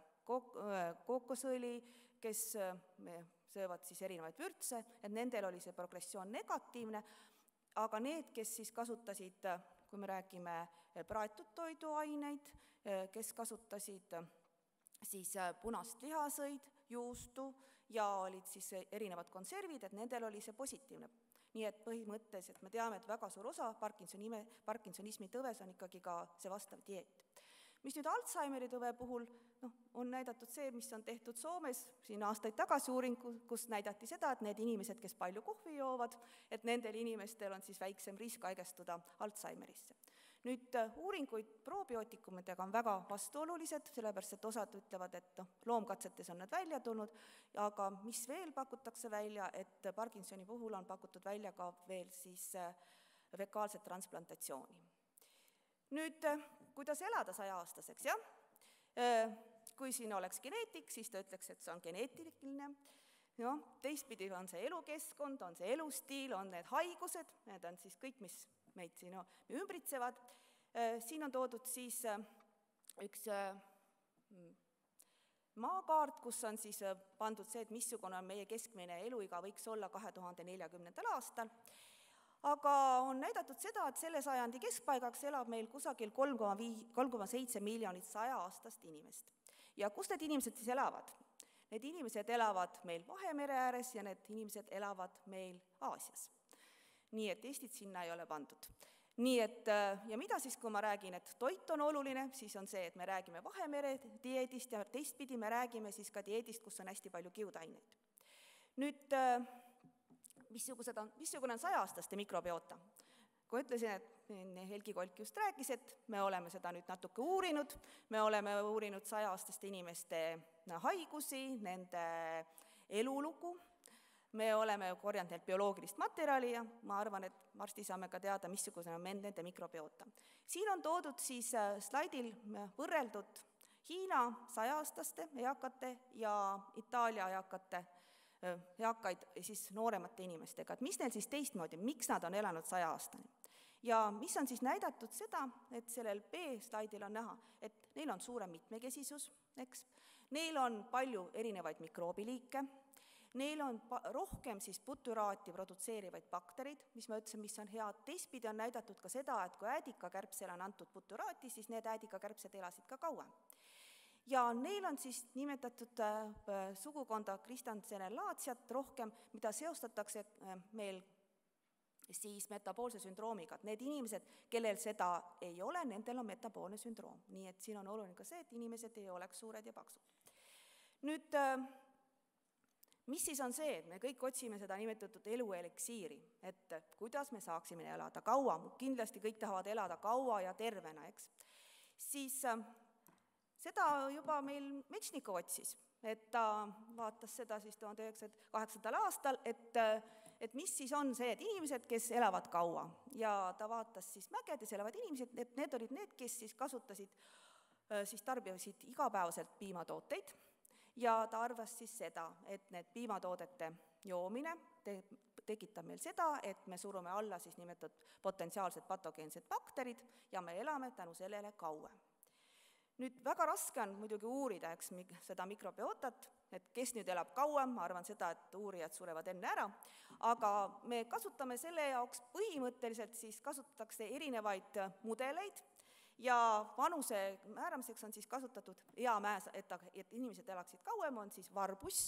kookosõli, kes söövad siis erinevaid vürtse, et nendel oli see progressioon negatiivne, aga need, kes siis kasutasid, kui me räägime praetud toiduaineid, kes kasutasid siis punast lihasõid, juustu ja olid siis erinevad konservid, et nendel oli see positiivne. Nii et põhimõtteliselt me teame, et väga suur osa parkinsonismi tõves on ikkagi ka see vastav dieet. Mis nüüd Alzheimeri tõve puhul on näidatud see, mis on tehtud Soomes siin aastaid tagasi uuringu, kus näidati seda, et need inimesed, kes palju kohvi joovad, et nendel inimestel on siis väiksem risk haigestuda Alzheimerisse. Nüüd uuringuid probiootikumidega on väga vastuolulised, sellepärast et osad ütlevad, et loomkatsetes on nad välja tulnud, aga mis veel pakutakse välja, et Parkinsoni puhul on pakutud välja ka veel siis fekaalset transplantatsiooni. Nüüd, kuidas elada 100-aastaseks, jah? Kui siin oleks geneetik, siis ta ütleks, et see on geneetiline. Teistpidi on see elukeskkond, on see elustiil, on need haigused, need on siis kõik, mis meid siin ümbritsevad. Siin on toodud siis üks maakaart, kus on siis pandud see, et missugune on meie keskmine eluiga võiks olla 2040. aastal. Aga on näidatud seda, et selle sajandi keskpaigaks elab meil kusagil 3,7 miljonit 100-aastast inimest. Ja kus need inimesed siis elavad? Need inimesed elavad meil Vahemere ääres ja need inimesed elavad meil Aasias. Nii et Eestit sinna ei ole pandud. Nii et, ja mida siis, kui ma räägin, et toit on oluline, siis on see, et me räägime Vahemere dieedist ja teistpidi me räägime siis ka dieedist, kus on hästi palju kiudaineid. Nüüd, missugune on 100-aastaste mikrobioota? Kui ütlesin, et Helgi Kolk just rääkis, et me oleme seda nüüd natuke uurinud, me oleme uurinud 100-aastaste inimeste haigusi, nende elulugu, me oleme korjanud neilt bioloogilist materjali ja ma arvan, et varsti saame ka teada, missugune on nende mikrobiota. Siin on toodud siis slaidil võrreldud Hiina 100-aastaste eakate ja Itaalia eakaid siis nooremate inimestega. Et mis neil siis teistmoodi, miks nad on elanud 100 aastani? Ja mis on siis näidatud seda, et sellel B-slaidil on näha, et neil on suurem mitmekesisus, eks? Neil on palju erinevaid mikroobiliike, neil on rohkem siis butyraati produtseerivaid bakterid, mis ma ütlesin, mis on head. Teistpidi on näidatud ka seda, et kui äädikakärbsele on antud butyraati, siis need äädikakärbsed elasid ka kauem. Ja neil on siis nimetatud sugukonda Christensen-Latsiat rohkem, mida seostatakse meil siis metaboolse sündroomiga. Need inimesed, kellel seda ei ole, nendel on metaboolne sündroom. Nii et siin on oluline ka see, et inimesed ei oleks suured ja paksud. Nüüd, mis siis on see, et me kõik otsime seda nimetatud elueliksiiri, et kuidas me saaksime elada kaua, kindlasti kõik tahavad elada kaua ja tervena, eks. Siis seda juba meil Metšnikov otsis, et ta vaatas seda siis 1908. aastal, et mis siis on see, et inimesed, kes elavad kaua ja ta vaatas siis mägedes elavad inimesed, et need olid need, kes siis kasutasid, siis tarbisid igapäevaselt piimatooteid. Ja ta arvas siis seda, et need piimatoodete joomine tekitab meil seda, et me surume alla siis nimetatud potentsiaalsed patogeensed bakterid ja me elame tänu sellele kauem. Nüüd väga raske on muidugi uurida seda mikrobiotat, et kes nüüd elab kauem, ma arvan seda, et uurijad surevad enne ära, aga me kasutame selle jaoks põhimõtteliselt, siis kasutatakse erinevaid mudeleid, ja vanuse määramiseks on siis kasutatud hea mäes, et inimesed elaksid kauem, on siis varbuss.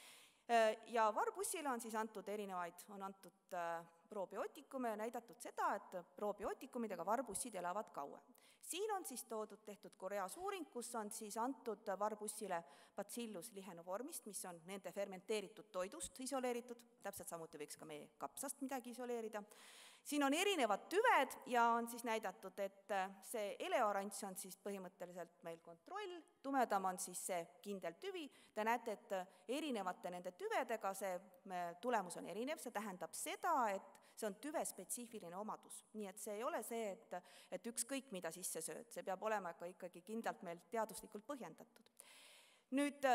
Ja varbussile on siis antud erinevaid, on antud probiootikume ja näidatud seda, et probiootikumidega varbussid elavad kauem. Siin on siis tehtud Koreas uuring, kus on siis antud varbussile Bacillus ligenovormist, mis on nende fermenteeritud toidust isoleeritud, täpselt samuti võiks ka meie kapsast midagi isoleerida. Siin on erinevad tüved ja on siis näidatud, et see eleoranž on siis põhimõtteliselt meil kontroll, tumedam on siis see kindel tüvi. Te näete, et erinevate nende tüvedega see tulemus on erinev, see tähendab seda, et see on tüve spetsiifiline omadus. Nii et see ei ole see, et ükskõik mida sisse sööd, see peab olema ka ikkagi kindlalt meil teaduslikult põhjendatud. Nüüd,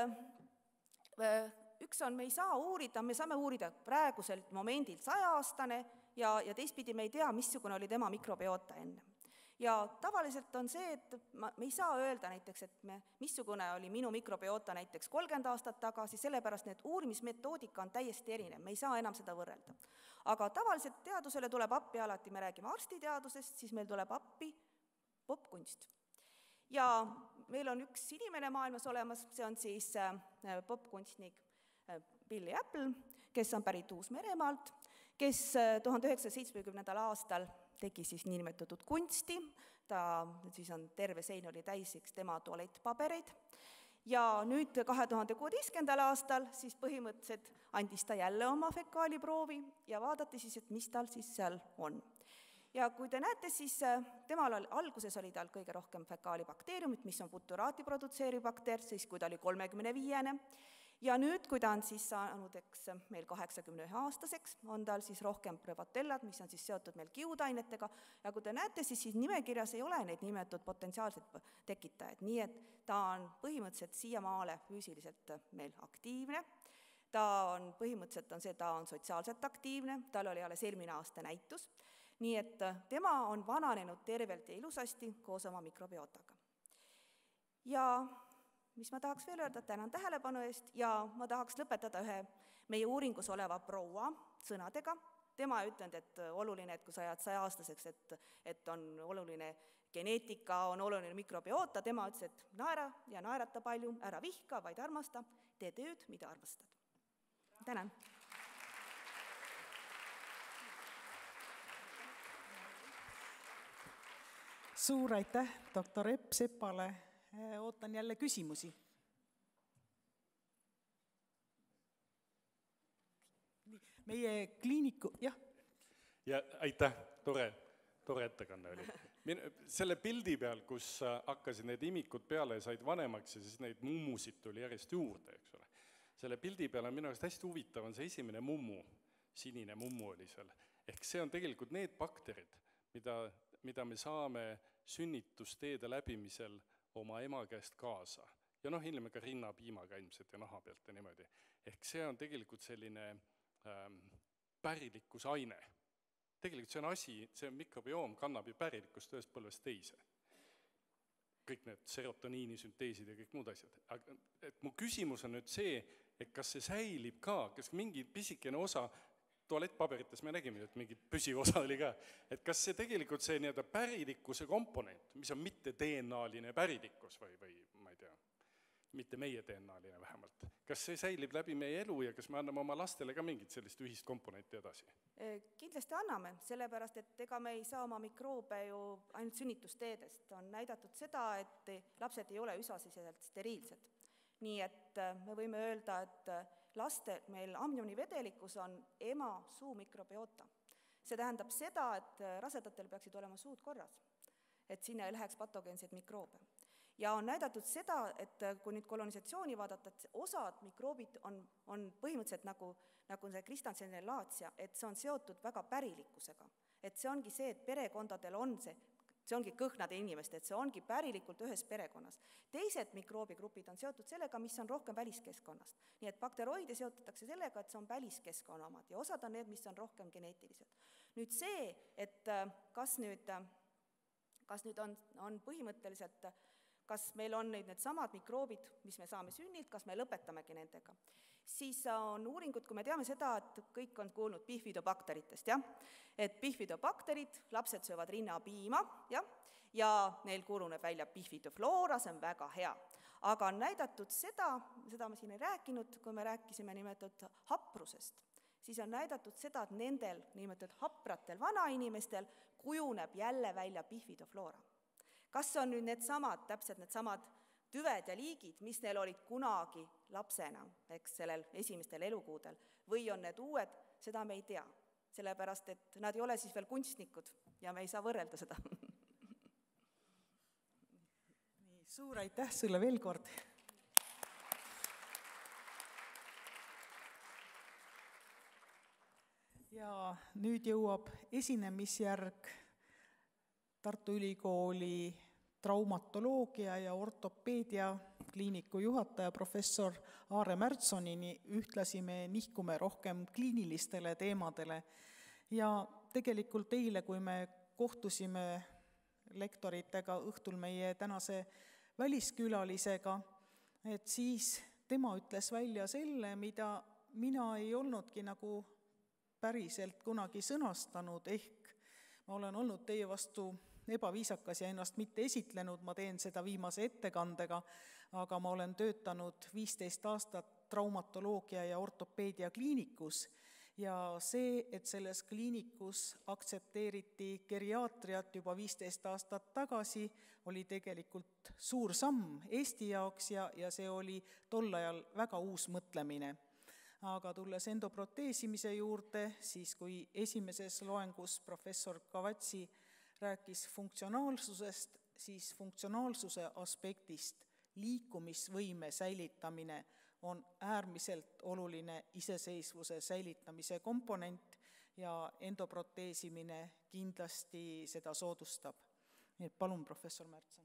üks on, me saame uurida praegusel momendil 100-aastane ja teistpidi me ei tea, missugune oli tema mikrobiota enne. Ja tavaliselt on see, et me ei saa öelda näiteks, et missugune oli minu mikrobiota näiteks 30 aastat tagasi, sellepärast need uurimismetoodika on täiesti erinev, me ei saa enam seda võrrelda. Aga tavaliselt teadusele tuleb appi alati, me räägime arstiteadusest, siis meil tuleb appi popkunst. Ja meil on üks inimene maailmas olemas, see on siis popkunstnik Billy Apple, kes on pärit Uus-Meremaalt, kes 1970. aastal tegi siis niinimetatud kunsti, ta siis on terve sein oli täisiks tema tualettpabereid ja nüüd 2016. aastal siis põhimõtteliselt andis ta jälle oma fekaaliproovi ja vaadati siis, et mis tal siis seal on. Ja kui te näete, siis alguses oli tal kõige rohkem fekaalibakteeriumit, mis on butyraati produtseeriv bakteer, siis kui ta oli 35-ne. Ja nüüd, kui ta on siis saanud meil 81-aastaseks, on tal siis rohkem prevotellad, mis on siis seotud meil kiudainetega, ja kui te näete, siis nimekirjas ei ole neid nimetatud potentsiaalsed tekitajad, nii et ta on põhimõtteliselt siiamaale füüsiliselt meil aktiivne, ta on sotsiaalselt aktiivne, tal oli alles eelmine aasta näitus, nii et tema on vananenud tervelt ja ilusasti koos oma mikrobiotaga. Ja mis ma tahaks veel öelda, tänan tähelepanu eest ja ma tahaks lõpetada ühe meie uuringus oleva proua sõnadega. tema ei ütelnud, et oluline, et kui sa jääd 100-aastaseks, et on oluline geneetika, on oluline mikrobioota, tema ütles, et naera ja naerata palju, ära vihka, vaid armasta, tee tööd, mida armastad. Tänan! Suur aitäh doktor Epp Sepale, ootan jälle küsimusi. Meie kliiniku, jah. Ja aitäh, tore ettekanne oli. Selle pildi peal, kus hakkasid need imikud peale ja said vanemaks ja siis neid mummusid tuli järjest juurde, eks ole. Selle pildi peal on minu arust hästi huvitav, on see esimene mummu, sinine mummu oli seal. Ehk see on tegelikult need bakterid, mida me saame sünnitusteede läbimisel oma ema käest kaasa. Ja hiljem ka rinnapiimaga ilmselt ja naha pealt ja niimoodi. Ehk see on tegelikult selline pärilikkusaine. Tegelikult see on asi, see mikrobioom kannab ju pärilikkust ühest põlvest teise. Kõik need serotoniini sünteesid ja kõik muud asjad. Et mu küsimus on nüüd see, et kas see säilib ka, kas mingi pisikene osa, tualettpaberites me nägime, et mingi püsiv osa oli ka, et kas see tegelikult see nii-öelda pärilikkuse komponent, mis on mitte DNA-line pärilikkus või ma ei tea, mitte meie DNA-line vähemalt, kas see säilib läbi meie elu ja kas me anname oma lastele ka mingit sellist ühist komponenti edasi? Kindlasti anname, sellepärast, et ega me ei saa oma mikroobe ju ainult sünnitusteedest. On näidatud seda, et lapsed ei ole üsasiseselt steriilsed. Nii et me võime öelda, et laste meil amnionivedelikus on ema suu mikrobioota. See tähendab seda, et rasedatel peaksid olema suud korras, et sinna ei läheks patogeenseid mikroobe. Ja on näidatud seda, et kui nüüd kolonisatsiooni vaadata, et osad mikroobid on põhimõtteliselt nagu see Kristansenile laatsia, et see on seotud väga pärilikkusega. Et see ongi see, et perekondadel on see ongi kõhnade inimeste, et see ongi pärilikult ühes perekonnas. Teised mikroobigrupid on seotud sellega, mis on rohkem väliskeskkonnast. Nii et bakteroide seotatakse sellega, et see on väliskeskkonna omad ja osad on need, mis on rohkem geneetilised. Nüüd see, et kas nüüd on põhimõtteliselt, kas meil on need samad mikroobid, mis me saame sünnilt, kas me lõpetamegi nendega. Siis on uuringud, kui me teame seda, et kõik on kuulnud bifidobakteritest, jah? Et bifidobakterid, lapsed söövad rinnapiima, jah? Ja neil kuuluneb välja bifidofloora, see on väga hea. Aga on näidatud seda ma siin ei rääkinud, kui me rääkisime nimetatud haprusest, siis on näidatud seda, et nendel nimetatud hapratel vanainimestel kujuneb jälle välja bifidofloora. Kas on nüüd täpselt needsamad tüved ja liigid, mis neil olid kunagi lapsena, eks sellel esimestel elukuudel, või on need uued, seda me ei tea, sellepärast, et nad ei ole siis veel kunstnikud ja me ei saa võrrelda seda. Nii, suur aitäh sulle veel kord. Ja nüüd jõuab esinemisjärg Tartu Ülikooli traumatoloogia ja ortopeedia kliiniku juhataja professor Aare Märtsonini, ühtlasi me nihkume rohkem kliinilistele teemadele. Ja tegelikult eile, kui me kohtusime lektoritega õhtul meie tänase väliskülalisega, et siis tema ütles välja selle, mida mina ei olnudki nagu päriselt kunagi sõnastanud, ehk ma olen olnud teie vastu ebaviisakas ja ennast mitte esitlenud, ma teen seda viimase ettekandega, aga ma olen töötanud 15 aastat traumatoloogia ja ortopeedia kliinikus ja see, et selles kliinikus aktsepteeriti geriaatriat juba 15 aastat tagasi, oli tegelikult suur samm Eesti jaoks ja see oli tol ajal väga uus mõtlemine. Aga tulles endoproteesimise juurde, siis kui esimeses loengus professor Kavatsi rääkis funktsionaalsusest, siis funktsionaalsuse aspektist liikumisvõime säilitamine on äärmiselt oluline iseseisvuse säilitamise komponent ja endoproteesimine kindlasti seda soodustab. Nii et palun, professor Märtson.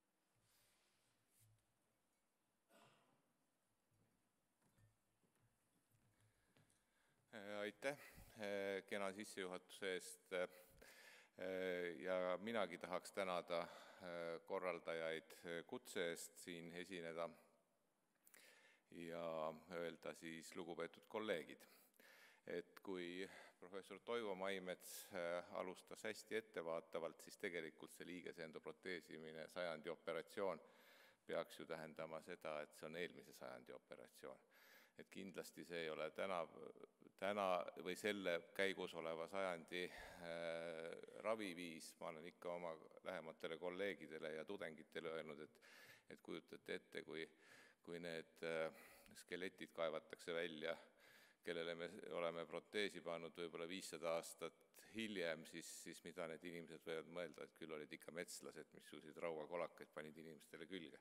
Aitäh kena sissejuhatuse eest. Ja minagi tahaks tänada korraldajaid kutse eest siin esineda ja öelda siis lugupeetud kolleegid, et kui professor Toivo Maimets alustas hästi ettevaatavalt, siis tegelikult see liigese endoproteesimine sajandi operatsioon peaks ju tähendama seda, et see on eelmise sajandi operatsioon. Et kindlasti see ei ole täna või selle käigus oleva sajandi raviviis. Ma olen ikka oma lähematele kolleegidele ja tudengitele öelnud, et kujutate ette, kui need skeletid kaevatakse välja, kellele me oleme proteesi pannud võib-olla 500 aastat hiljem, siis mida need inimesed võivad mõelda, et küll olid ikka metslased, mis suusid rauakolakaid panid inimestele külge.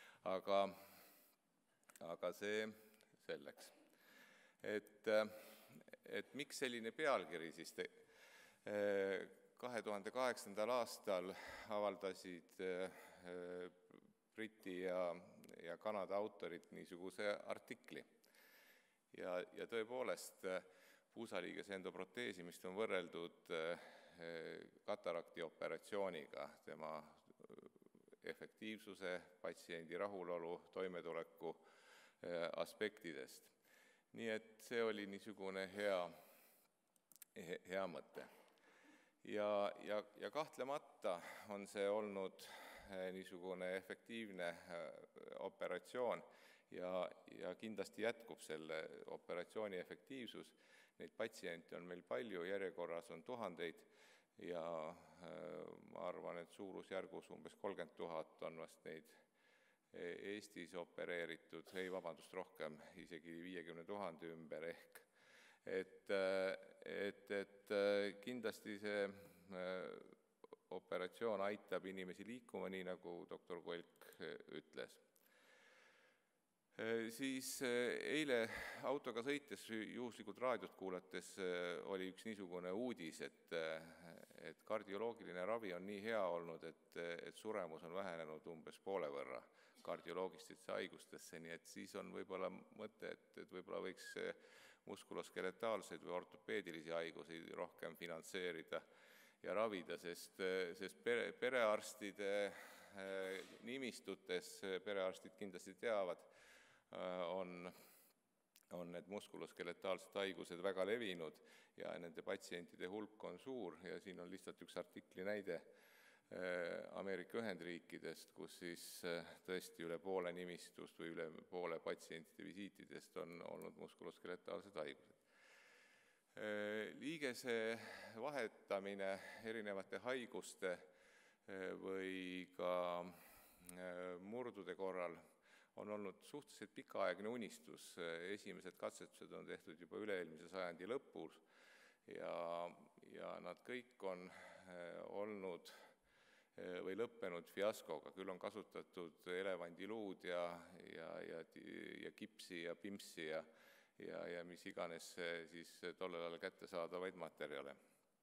Aga see selleks. Et miks selline pealkiri siis 2008. aastal avaldasid Briti ja Kanada autorid niisuguse artikli. Ja tõepoolest puusaliigese endoproteesimist on võrreldud katarakti operatsiooniga, tema efektiivsuse, patsiendi rahulolu, toimetuleku aspektidest. Nii et see oli niisugune hea mõte. Ja kahtlemata on see olnud niisugune efektiivne operatsioon ja kindlasti jätkub selle operatsiooni efektiivsus. Neid patsiente on meil palju, järjekorras on tuhandeid ja ma arvan, et suurusjärgus umbes 30 000 on vast neid Eestis opereeritud, rohkem, isegi 50 000 ümber ehk. Et kindlasti see operatsioon aitab inimesi liikuma, nii nagu doktor Kolk ütles. Siis eile autoga sõites, juhuslikult raadiot kuulates, oli üks niisugune uudis, et kardioloogiline ravi on nii hea olnud, et suremus on vähenenud umbes poole võrra kardioloogistesse haigustesse, nii et siis on võib-olla mõte, et võib-olla võiks muskuloskeletaalseid või ortopeedilisi haigusi rohkem finantseerida ja ravida, sest perearstide nimistutes, perearstid kindlasti teavad, on need muskuloskeletaalsed haigused väga levinud ja nende patsientide hulk on suur ja siin on lihtsalt üks artikli näide Ameerika Ühendriikidest, kus siis tõesti üle poole nimistust või üle poole patsientide visiitidest on olnud muskuloskeletaalsed haigused. Liigese vahetamine erinevate haiguste või ka murdude korral on olnud suhteliselt pikaaegne unistus. Esimesed katsetused on tehtud juba üle-eelmise sajandi lõpus ja nad kõik on olnud või lõppenud fiaskoga. Küll on kasutatud elevandiluud ja kipsi ja pimpsi ja mis iganes siis tollel ajal kättesaadavaid materjale.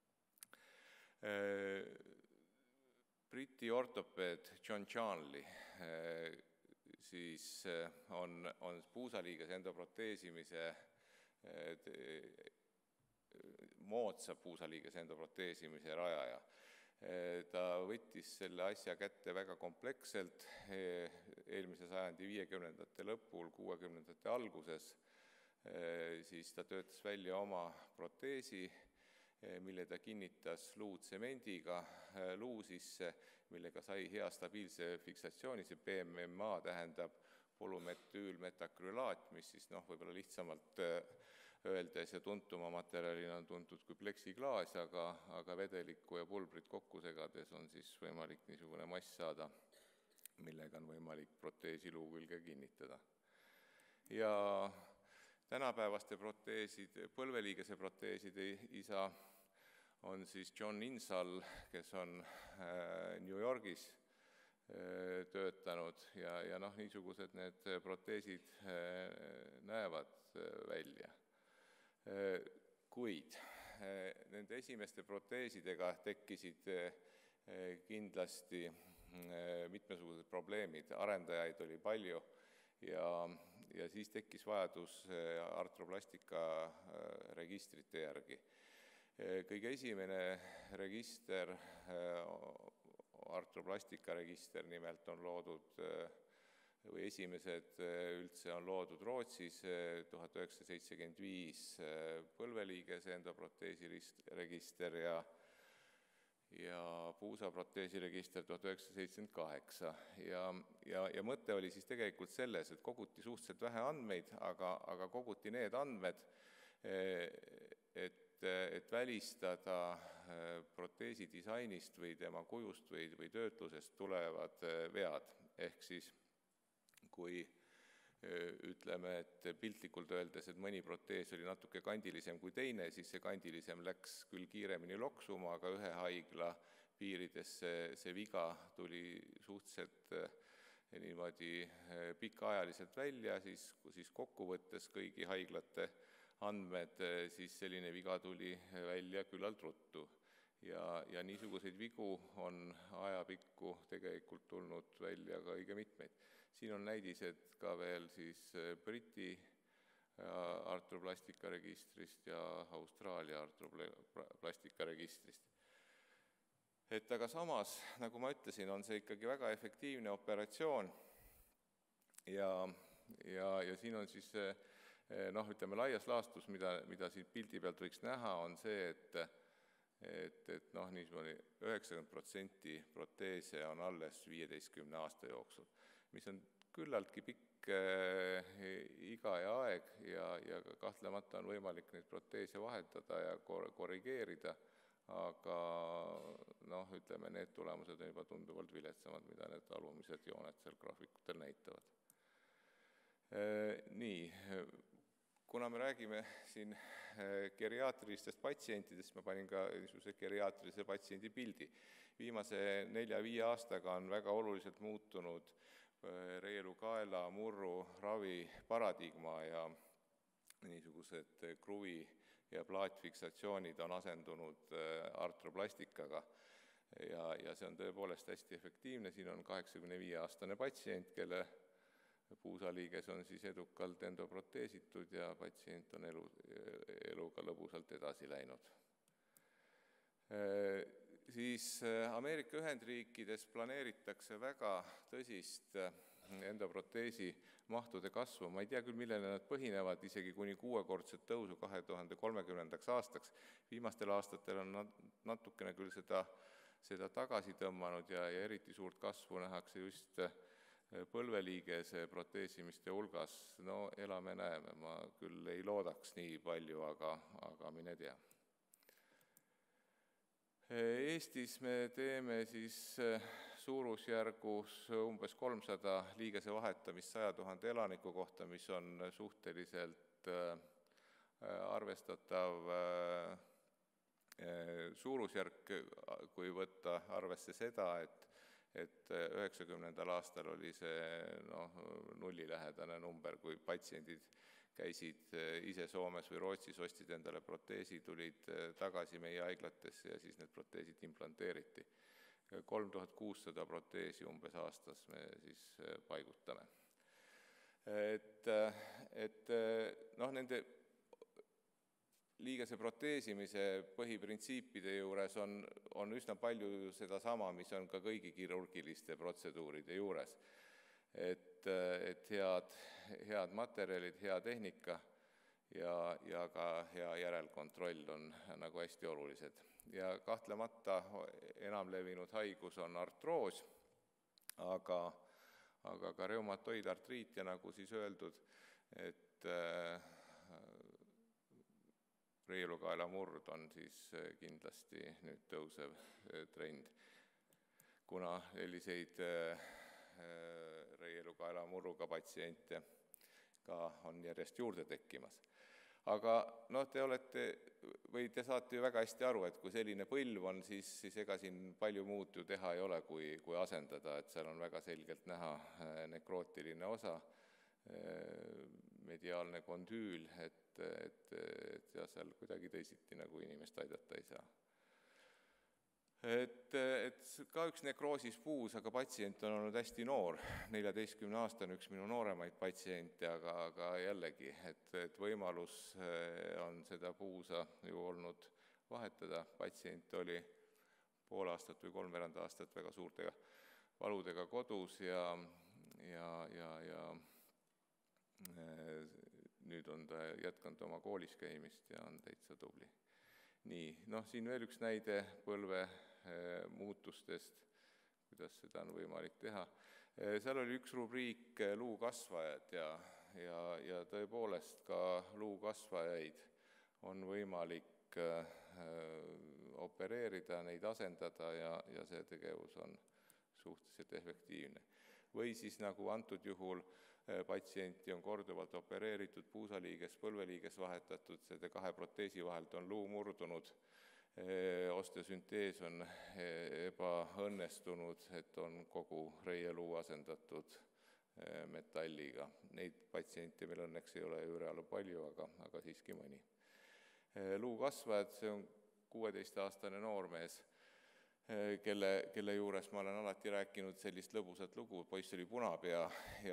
Briti ortopeed John Charnley siis on puusaliigese endoproteesimise, moodsa puusaliigese endoproteesimise rajaja. Ta võttis selle asja kätte väga kompleksselt eelmise sajandi 50. lõpul, 60. alguses, siis ta töötas välja oma proteesi, mille ta kinnitas luutsemendiga luu sisse, millega sai hea stabiilse fiksatsiooni, see PMMA tähendab polümetüülmetakrülaat, mis siis võib-olla lihtsamalt öeldes ja tuntuma materjalina on tuntud kui pleksiklaas, aga vedelikku ja pulbrit kokku segades on siis võimalik niisugune mass saada, millega on võimalik proteesiluu külge kinnitada. Ja tänapäevaste proteeside, põlveliigese proteeside isa on siis John Insall, kes on New Yorgis töötanud ja niisugused need proteesid näevad välja. Kuid nende esimeste proteesidega tekkisid kindlasti mitmesugused probleemid, arendajaid oli palju ja siis tekkis vajadus artroplastika registrite järgi. Kõige esimene register, artroplastika register nimelt on loodud või esimesed üldse on loodud Rootsis, 1975 põlveliigese endoproteesiregister ja puusaproteesiregister 1978. Ja mõte oli siis tegelikult selles, et koguti suhteliselt vähe andmeid, aga koguti need andmed, et välistada proteesi disainist või tema kujust või töötlusest tulevad vead. Ehk siis kui ütleme, et piltlikult öeldes, et mõni protees oli natuke kandilisem kui teine, siis see kandilisem läks küll kiiremini loksuma, aga ühe haigla piirides see viga tuli suhteliselt niimoodi pikaajaliselt välja, siis kokkuvõttes kõigi haiglate andmed, siis selline viga tuli välja küllalt ruttu. Ja niisuguseid vigu on ajapikku tegelikult tulnud välja ka õige mitmeid. Siin on näidised ka veel siis Briti artroplastikaregistrist ja Austraalia artroplastikaregistrist. Aga samas, nagu ma ütlesin, on see ikkagi väga efektiivne operatsioon ja siin on siis ütleme laias laastus, mida siin pildi pealt võiks näha, on see, et niisugune 90% proteese on alles 15 aasta jooksul, mis on küllaltki pikk iga ja aeg ja kahtlemata on võimalik neid proteese vahetada ja korrigeerida, aga ütleme, need tulemused on juba tunduvalt viletsamad, mida need alumised jooned seal graafikutel näitavad. Nii, kuna me räägime siin geriaatrilistest patsientidest, ma panin ka niisuguse geriaatrilise patsiendi pildi. Viimase 4-5 aastaga on väga oluliselt muutunud reielukaela murru ravi paradigma ja niisugused kruvi ja plaatfiksatsioonid on asendunud artroplastikaga ja see on tõepoolest hästi efektiivne. Siin on 85-aastane patsient, kelle puusaliiges on siis edukalt endoproteesitud ja patsient on eluga lõbusalt edasi läinud. Siis Ameerika Ühendriikides planeeritakse väga tõsist endoproteesi mahtude kasvu. Ma ei tea küll, millele nad põhinevad, isegi kuni 6-kordset tõusu 2030. aastaks. Viimastel aastatel on natukene küll seda tagasi tõmmanud ja eriti suurt kasvu nähakse just põlveliigese proteesimiste hulgas. No elame-näeme, ma küll ei loodaks nii palju, aga mine tea. Eestis me teeme siis suurusjärgus umbes 300 liigese vahetamist 100 000 elaniku kohta, mis on suhteliselt arvestatav suurusjärk, kui võtta arvesse seda, et 90. aastal oli see nullilähedane number, kui patsiendid käisid ise Soomes või Rootsis, ostsid endale proteesi, tulid tagasi meie haiglatesse ja siis need proteesid implanteeriti. 3600 proteesi umbes aastas me siis paigutame. Nende liigese proteesimise põhiprintsiipide juures on üsna palju sedasama, mis on ka kõigi kirurgiliste protseduuride juures. Et head materjalid, hea tehnika ja ka hea järelkontroll on nagu hästi olulised. Ja kahtlemata enamlevinud haigus on artroos, aga ka reumatoidartriit ja nagu siis öeldud, et reielukaela murd on siis kindlasti nüüd tõusev trend, kuna selliseid reielukaela murruga patsiente ka on järjest juurde tekkimas. Aga te saate ju väga hästi aru, et kui selline põlv on, siis ega siin palju muud ju teha ei ole, kui asendada, et seal on väga selgelt näha nekrootiline osa, mediaalne kondüül, et seal kuidagi teisiti nagu inimest aidata ei saa. Et ka üks nekroosis puus, aga patsient on olnud hästi noor, 14-aastane, üks minu nooremaid patsiente, aga jällegi, et võimalus on seda puusa ju olnud vahetada. Patsient oli pool aastat või 3/4 aastat väga suurte valudega kodus ja ja nüüd on ta jätkanud oma koolis käimist ja on täitsa tubli. Nii, siin veel üks näide põlve muutustest, kuidas seda on võimalik teha. Seal oli üks rubriik luukasvajad ja tõepoolest ka luukasvajaid on võimalik opereerida, neid asendada ja see tegevus on suhteliselt efektiivne. Või siis nagu antud juhul patsienti on korduvalt opereeritud, puusaliiges, põlveliiges vahetatud, selle 2 proteesi vahelt on luu murdunud, osteosüntees on ebaõnnestunud, et on kogu reieluu asendatud metalliga. Neid patsiente meil õnneks ei ole ülealu palju, aga siiski mõni. Luukasvajad, see on 16-aastane noormees, kelle juures ma olen alati rääkinud sellist lõbusat lugu, poiss oli punapea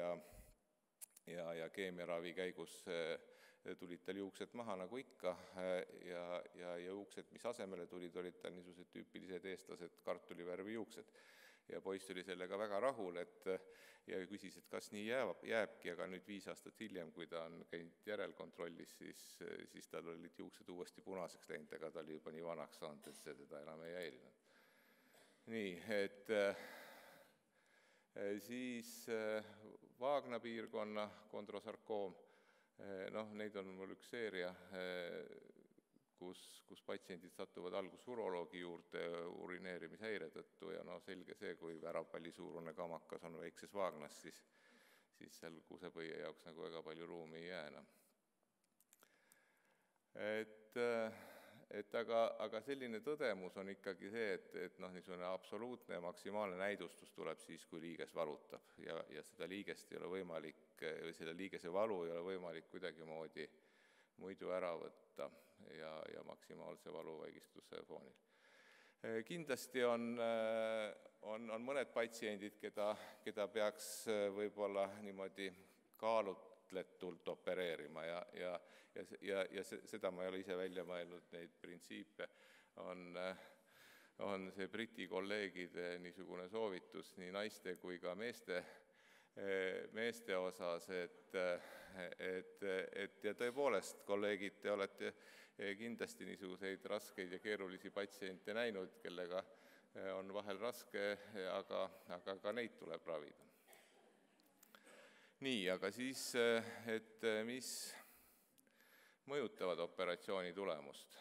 ja keemiaravi käigus tulid tal juuksed maha nagu ikka ja juuksed, mis asemele tulid, olid tal niisugused tüüpilised eestlased kartulivärvi juuksed. Ja poiss oli sellega väga rahul ja küsis, et kas nii jääbki, aga nüüd 5 aastat hiljem, kui ta on käinud järelkontrollis, siis tal olid juuksed uuesti punaseks läinud, aga ta oli juba nii vanaks saanud, et see teda enam ei häirinud. Nii, et siis Vaagna piirkonna kondrosarkoom, neid on mul üks seeria, kus patsiendid satuvad algus uroloogi juurde urineerimishäire tõttu ja selge see, kui väravpallisuurune kamakas on väikses vaagnas, siis seal kuusepõie jaoks nagu väga palju ruumi ei jää enam. Aga selline tõdemus on ikkagi see, et niisugune absoluutne ja maksimaalne näidustus tuleb siis, kui liiges valutab ja seda liigest ei ole võimalik, või selle liigese valu ei ole võimalik kuidagimoodi muidu ära võtta ja maksimaalse valuvaigistuse foonil. Kindlasti on mõned patsiendid, keda peaks võib-olla niimoodi kaalutletult opereerima ja seda ma ei ole ise välja mõelnud, neid printsiipe on see Briti kolleegide niisugune soovitus nii naiste kui ka meeste osas, et ja tõepoolest, kolleegid, te olete kindlasti niisuguseid raskeid ja keerulisi patsiente näinud, kellega on vahel raske, aga ka neid tuleb ravida. Nii, aga siis, et mis mõjutavad operatsiooni tulemust,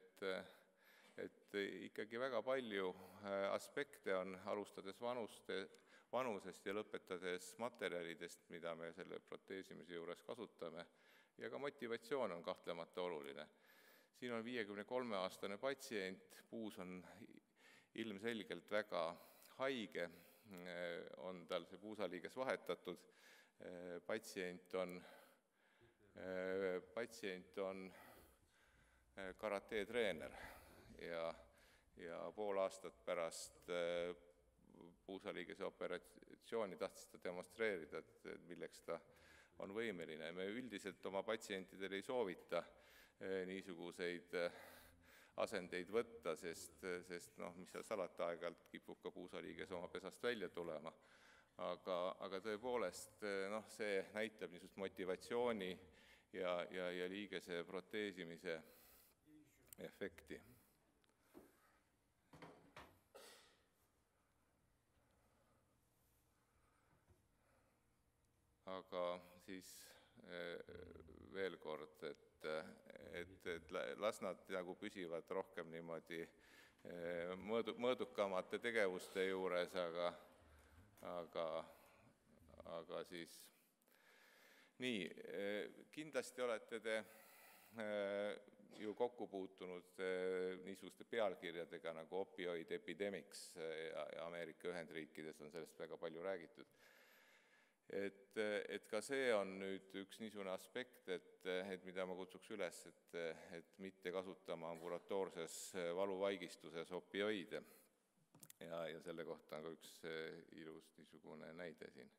et ikkagi väga palju aspekte on, alustades vanusest ja lõpetades materjalidest, mida me selle proteesimise juures kasutame, ja ka motivatsioon on kahtlemata oluline. Siin on 53-aastane patsient, puus on ilmselgelt väga haige, on tal see puusaliiges vahetatud, patsient on karateetreener ja pool aastat pärast puusaliigese operatsiooni tahtis ta demonstreerida, et milleks ta on võimeline. Me üldiselt oma patsientidele ei soovita niisuguseid asendeid võtta, sest mis seal salata, aeg-ajalt kipub ka puusaliiges oma pesast välja tulema. Aga tõepoolest see näitab niisugust motivatsiooni ja liigese proteesimise efekti. Aga siis veel kord, et las nad nagu püsivad rohkem niimoodi mõõdukamate tegevuste juures, aga siis nii, kindlasti olete te ju kokku puutunud niisuguste pealkirjadega nagu opioid epidemics ja Ameerika Ühendriikides on sellest väga palju räägitud. Et ka see on nüüd üks niisugune aspekt, et mida ma kutsuks üles, et mitte kasutama ambulatoorses valuvaigistuses opioide. Ja selle kohta on ka üks ilus niisugune näide siin.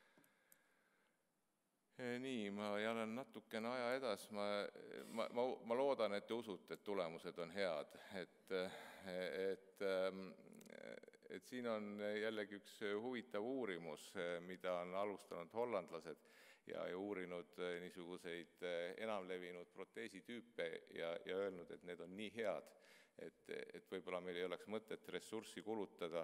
Nii, ma olen natukene aja edas, ma loodan, et te usute, et tulemused on head, et et siin on jällegi üks huvitav uurimus, mida on alustanud hollandlased ja uurinud niisuguseid enamlevinud proteesitüüpe ja öelnud, et need on nii head, et võib-olla meil ei oleks mõtet ressurssi kulutada,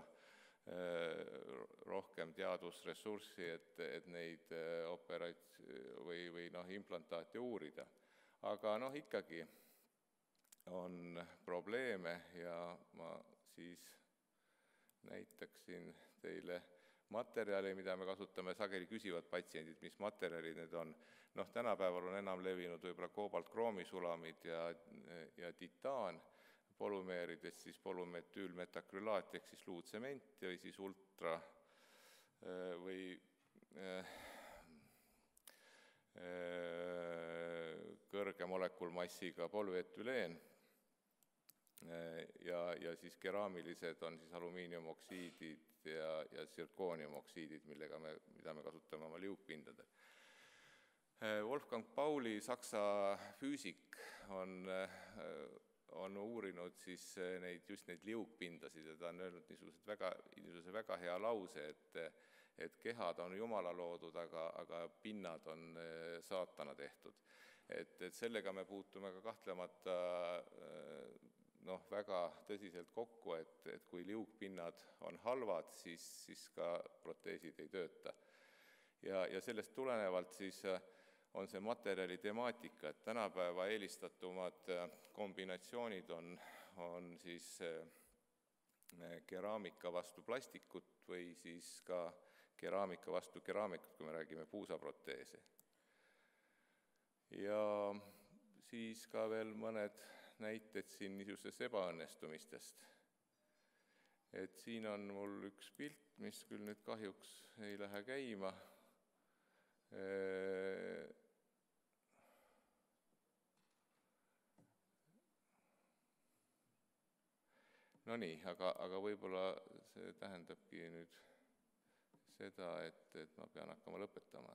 rohkem teadusressurssi, et neid või implantaate uurida. Aga ikkagi on probleeme ja ma siis näitaksin teile materjali, mida me kasutame, sageli küsivad patsiendid, mis materjalid need on. Tänapäeval on enam levinud võib-olla koobalt-kroomissulamid ja titaan, polümeeridest siis polümetüülmetakrülaat ehk siis luutsement või siis ultra või kõrge molekulmassiga polüetüleen ja siis keraamilised on siis alumiiniumoksiidid ja tsirkooniumoksiidid, mida me kasutame oma liugpindadel. Wolfgang Pauli, saksa füüsik, on uurinud siis just neid liugpindasid ja ta on öelnud niisuguse väga hea lause, et kehad on Jumala loodud, aga pinnad on saatana tehtud. Et sellega me puutume ka kahtlemata väga tõsiselt kokku, et kui liugpinnad on halvad, siis ka proteesid ei tööta. Ja sellest tulenevalt siis on see materjali temaatika, et tänapäeva eelistatumad kombinatsioonid on siis keraamika vastu plastikut või siis ka keraamika vastu keraamikut, kui me räägime puusaproteese. Ja siis ka veel mõned näited siin niisugusest ebaõnnestumistest. Et siin on mul üks pilt, mis küll nüüd kahjuks ei lähe käima. No nii, aga võib-olla see tähendabki nüüd seda, et ma pean hakkama lõpetama.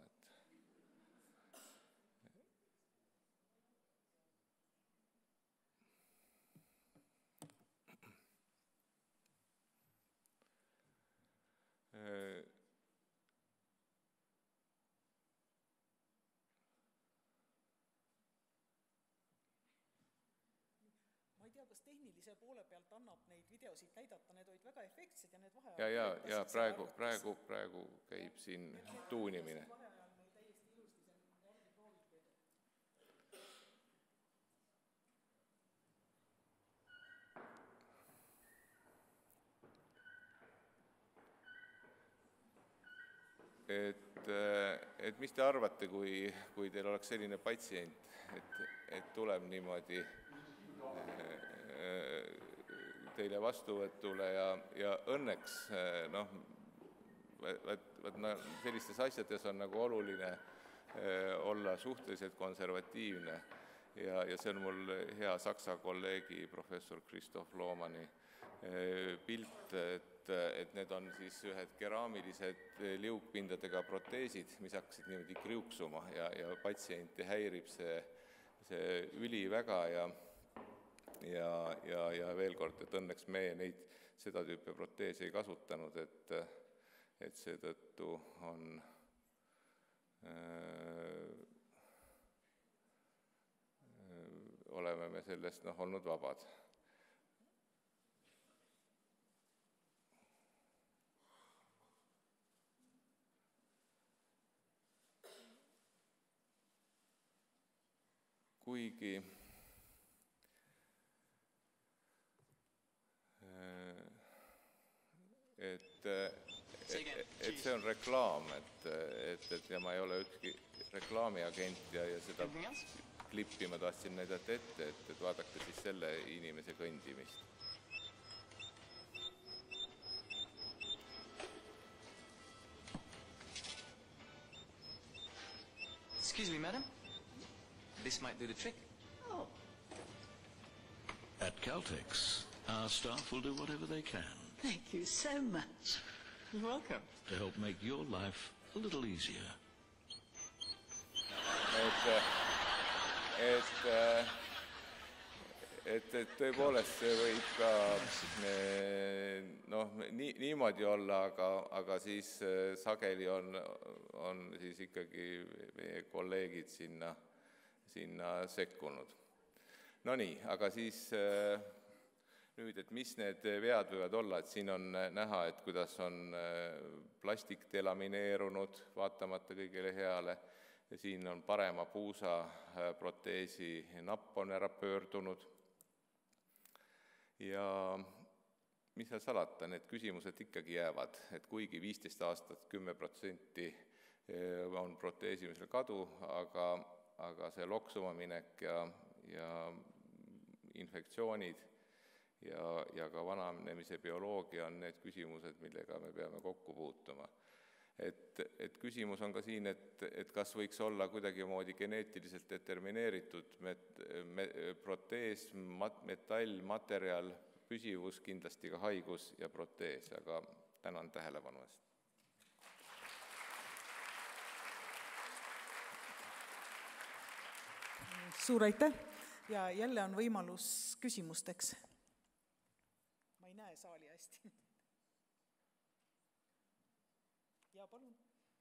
Ma ei tea, kas tehnilise poole pealt annab neid videosid näidata, need olid väga efektsed ja need vaheajal... Ja praegu käib siin tuunimine. Et mis te arvate, kui teil oleks selline patsient, et tuleb niimoodi teile vastuvõtule ja õnneks sellistes asjades on oluline olla suhteliselt konservatiivne ja see on mul hea saksa kolleegi professor Christoph Lohmanni pilt, et need on siis ühed keraamilised liugpindadega proteesid, mis hakkasid niimoodi kriuksuma ja patsienti häirib see üli väga ja veel kord, et õnneks me seda tüüpi proteese ei kasutanud, et seetõttu oleme me sellest olnud vabad. Kuigi et see on reklaam, et ma ei ole ükski reklaamiagent ja seda klippi ma tahtsin näidata ette, et vaadake siis selle inimese kõndimist. Excuse me, madam. This might do the trick. Oh. At Caltex, our staff will do whatever they can. Thank you so much. You're welcome. To help make your life a little easier. et tõepoolest see võib ka niimoodi olla, aga siis sageli on siis ikkagi meie kolleegid sinna sekkunud. No nii, aga siis nüüd, et mis need vead võivad olla, et siin on näha, et kuidas on plastik delamineerunud vaatamata kõigele heale, ja siin on parema puusa proteesi napp on ära pöördunud. Ja mis seal salata, need küsimused ikkagi jäävad, et kuigi 15 aastat 10% on proteesimisel kadu, aga see loksuma minek ja infektsioonid ja ka vananemise bioloogia on need küsimused, millega me peame kokku puutuma. Et küsimus on ka siin, et kas võiks olla kuidagimoodi geneetiliselt determineeritud protees, metall, materjal, püsivus, kindlasti ka haigus ja protees, aga tänan tähelepanu eest. Suur aitäh ja jälle on võimalus küsimusteks. Ma ei näe saali hästi. Ja palun.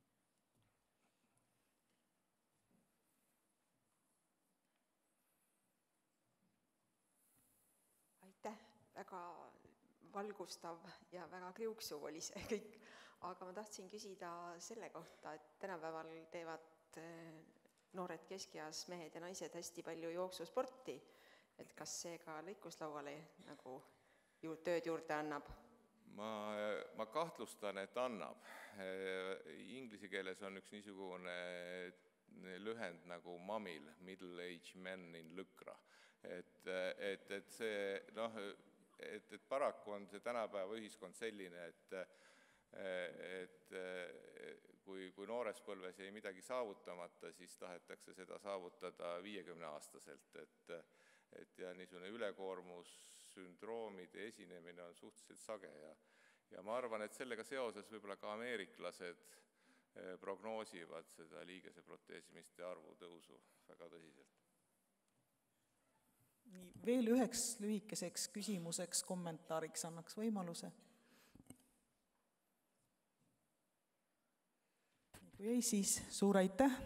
Aitäh, väga valgustav ja väga kriuksuv oli see kõik, aga ma tahtsin küsida selle kohta, et tänapäeval teevad noored keskeas mehed ja naised hästi palju jooksusporti, et kas see ka lõikuslauale nagu tööd juurde annab? Ma kahtlustan, et annab. Inglise keeles on üks niisugune lühend nagu MAMIL, Middle Age Men in Lykra. Et see, et paraku on see tänapäeva ühiskond selline, et kui noores põlves jäi midagi saavutamata, siis tahetakse seda saavutada 50-aastaselt, ja niisugune ülekoormus sündroomide esinemine on suhteliselt sage ja ma arvan, et sellega seoses võib-olla ka ameeriklased prognoosivad seda liigese proteesimiste arvu tõusu väga tõsiselt. Nii, veel üheks lühikeseks küsimuseks, kommentaariks annaks võimaluse. Kui ei, siis suur aitäh.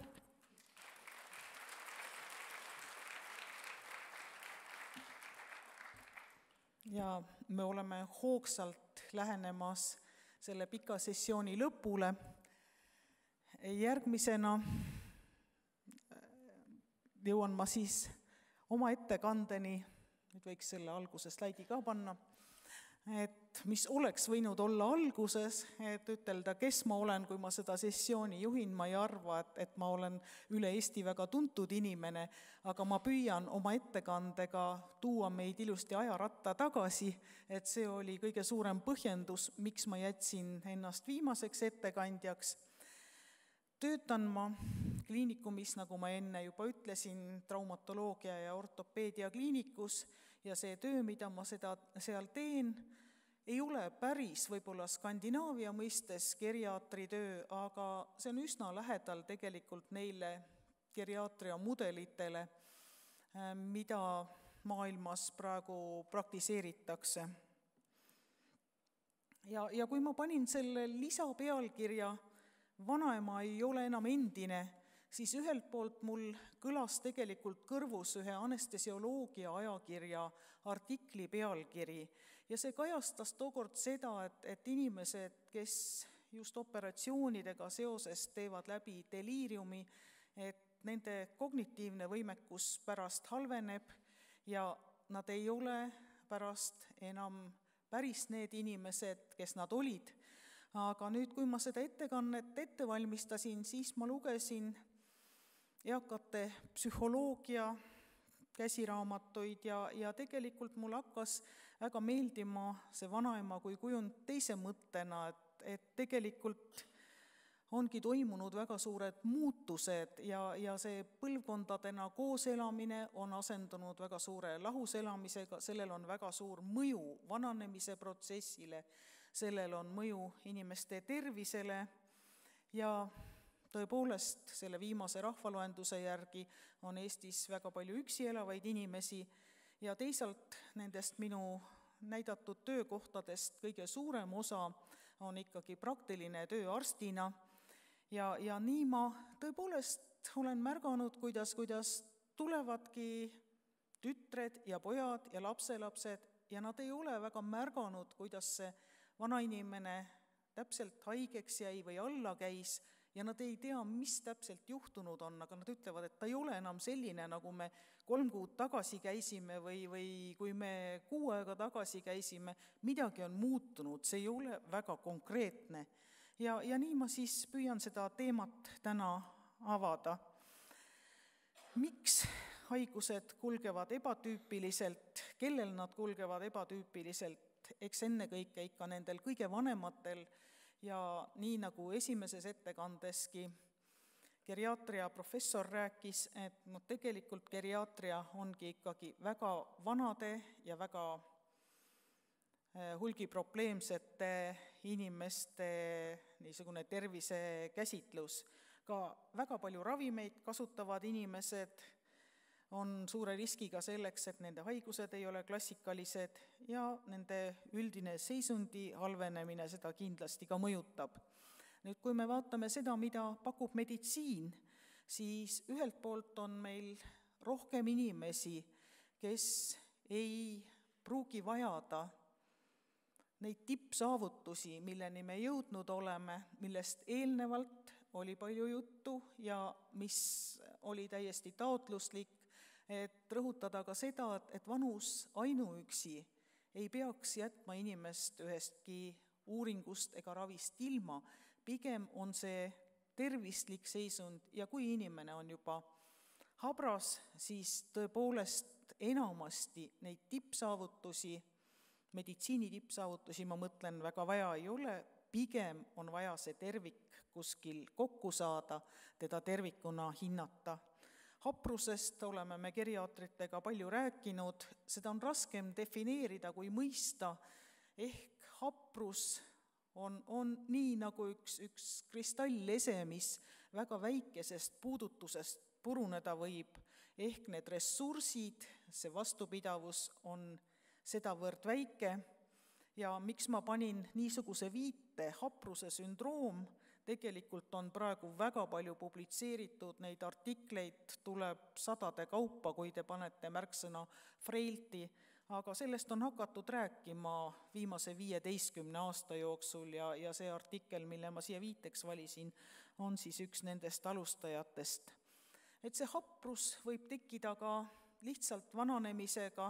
Ja me oleme hoogsalt lähenemas selle pika sessiooni lõpule. Järgmisena jõuan ma siis oma ettekandeni, nüüd võiks selle alguse slaidi ka panna, et mis oleks võinud olla alguses, et ütelda, kes ma olen, kui ma seda sessiooni juhin, ma ei arva, et ma olen üle Eesti väga tuntud inimene, aga ma püüan oma ettekandega tuua meid ilusti ajaratta tagasi, et see oli kõige suurem põhjendus, miks ma jätsin ennast viimaseks ettekandjaks. Töötan ma kliinikumis, nagu ma enne juba ütlesin, traumatoloogia ja ortopeedia kliinikus ja see töö, mida ma seal teen, ei ole päris võib-olla Skandinaavia mõistes geriaatri töö, aga see on üsna lähedal tegelikult neile geriaatria mudelitele, mida maailmas praegu praktiseeritakse. Ja kui ma panin selle lisapealkirja Vanaema ei ole enam endine, siis ühelt poolt mul kõlas tegelikult kõrvus ühe anestesioloogia ajakirja artikli pealkiri ja see kajastas tookord seda, et inimesed, kes just operatsioonidega seoses teevad läbi deliiriumi, et nende kognitiivne võimekus pärast halveneb ja nad ei ole pärast enam päris need inimesed, kes nad olid. Aga nüüd, kui ma seda ettekannet ette valmistasin, siis ma lugesin eakate psühholoogia käsiraamatuid ja tegelikult mul hakkas väga meeldima see vanaema kui kujund teise mõttena, et tegelikult ongi toimunud väga suured muutused ja see põlvkondadena kooselamine on asendunud väga suure lahuselamisega, sellel on väga suur mõju vananemise protsessile, sellel on mõju inimeste tervisele ja tõepoolest selle viimase rahvaloenduse järgi on Eestis väga palju üksi elavaid inimesi ja teisalt nendest minu näidatud töökohtadest kõige suurem osa on ikkagi praktiline töö arstina ja nii ma tõepoolest olen märganud, kuidas tulevadki tütred ja pojad ja lapselapsed ja nad ei ole väga märganud, kuidas see vanainimene täpselt haigeks jäi või alla käis ja nad ei tea, mis täpselt juhtunud on, aga nad ütlevad, et ta ei ole enam selline, nagu me 3 kuud tagasi käisime või kui me 6 aega tagasi käisime, midagi on muutunud, see ei ole väga konkreetne. Ja nii ma siis püüan seda teemat täna avada. Miks haigused kulgevad ebatüüpiliselt, kellel nad kulgevad ebatüüpiliselt, eks ennekõike ikka nendel kõige vanematel ja nii nagu esimeses ettekandeski geriaatria professor rääkis, et tegelikult geriaatria ongi ikkagi väga vanade ja väga hulgiprobleemsete inimeste niisugune tervisekäsitlus. Ka väga palju ravimeid kasutavad inimesed on suure riskiga selleks, et nende haigused ei ole klassikalised ja nende üldine seisundi halvenemine seda kindlasti ka mõjutab. Nüüd, kui me vaatame seda, mida pakub meditsiin, siis ühelt poolt on meil rohkem inimesi, kes ei pruugi vajada neid tippsaavutusi, milleni me jõudnud oleme, millest eelnevalt oli palju juttu ja mis oli täiesti taotluslik, et rõhutada ka seda, et vanus ainuüksi ei peaks jätma inimest ühestki uuringust ega ravist ilma, pigem on see tervislik seisund ja kui inimene on juba habras, siis tõepoolest enamasti neid tippsaavutusi, meditsiini tippsaavutusi, ma mõtlen, väga vaja ei ole, pigem on vaja see tervik kuskil kokku saada, teda tervikuna hinnata. Haprusest oleme me geriaatritega palju rääkinud, seda on raskem defineerida kui mõista, ehk haprus on nii nagu üks kristallese, mis väga väikesest puudutusest puruneda võib, ehk need ressursid, see vastupidavus on sedavõrd väike ja miks ma panin niisuguse viite, hapruse sündroom, tegelikult on praegu väga palju publitseeritud, neid artikleid tuleb 100 kaupa, kui te panete märksõna frailty, aga sellest on hakatud rääkima viimase 15 aasta jooksul ja see artikkel, mille ma siia viiteks valisin, on siis üks nendest alustajatest. Et see haprus võib tekkida ka lihtsalt vananemisega,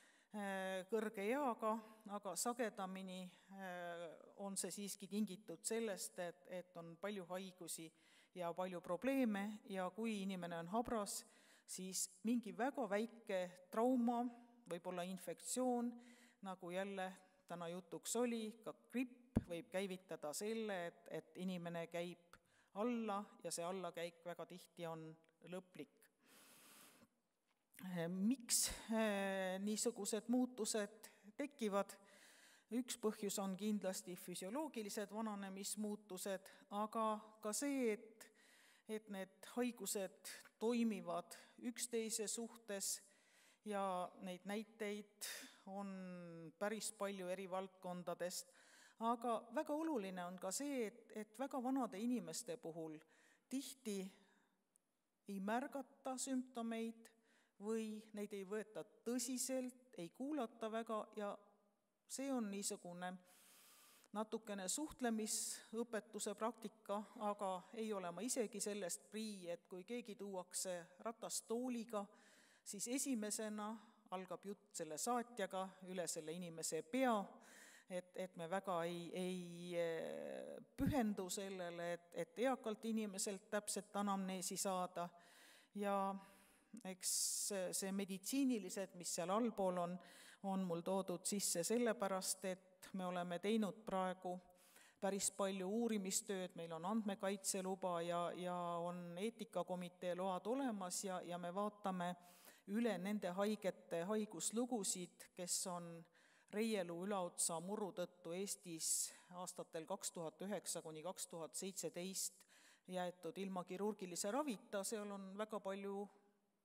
kõrge eaga, aga sagedamini on see siiski tingitud sellest, et on palju haigusi ja palju probleeme ja kui inimene on habras, siis mingi väga väike trauma, võib-olla infektsioon, nagu jälle täna jutuks oli, ka gripp võib käivitada selle, et inimene käib alla ja see allakäik väga tihti on lõplik. Miks niisugused muutused tekivad? Üks põhjus on kindlasti füsioloogilised vananemismuutused, aga ka see, et need haigused toimivad üksteise suhtes ja neid näiteid on päris palju eri valdkondadest. Aga väga oluline on ka see, et väga vanade inimeste puhul tihti ei märgata sümptomeid, või neid ei võeta tõsiselt, ei kuulata väga ja see on niisugune natukene suhtlemisõpetuse praktika, aga ei ole ma isegi sellest prii, et kui keegi tuuakse ratastooliga, siis esimesena algab jutt selle saatjaga üle selle inimese pea, et me väga ei pühendu sellele, et eakalt inimeselt täpselt anamneesi saada ja eks see meditsiinilised, mis seal allpool on mul toodud sisse sellepärast, et me oleme teinud praegu päris palju uurimistööd, meil on andmekaitseluba ja on eetikakomitee load olemas ja me vaatame üle nende haigete haiguslugusid, kes on reieluu ülaotsa murru tõttu Eestis aastatel 2009 kuni 2017 jäetud ilma kirurgilise ravita, seal on väga palju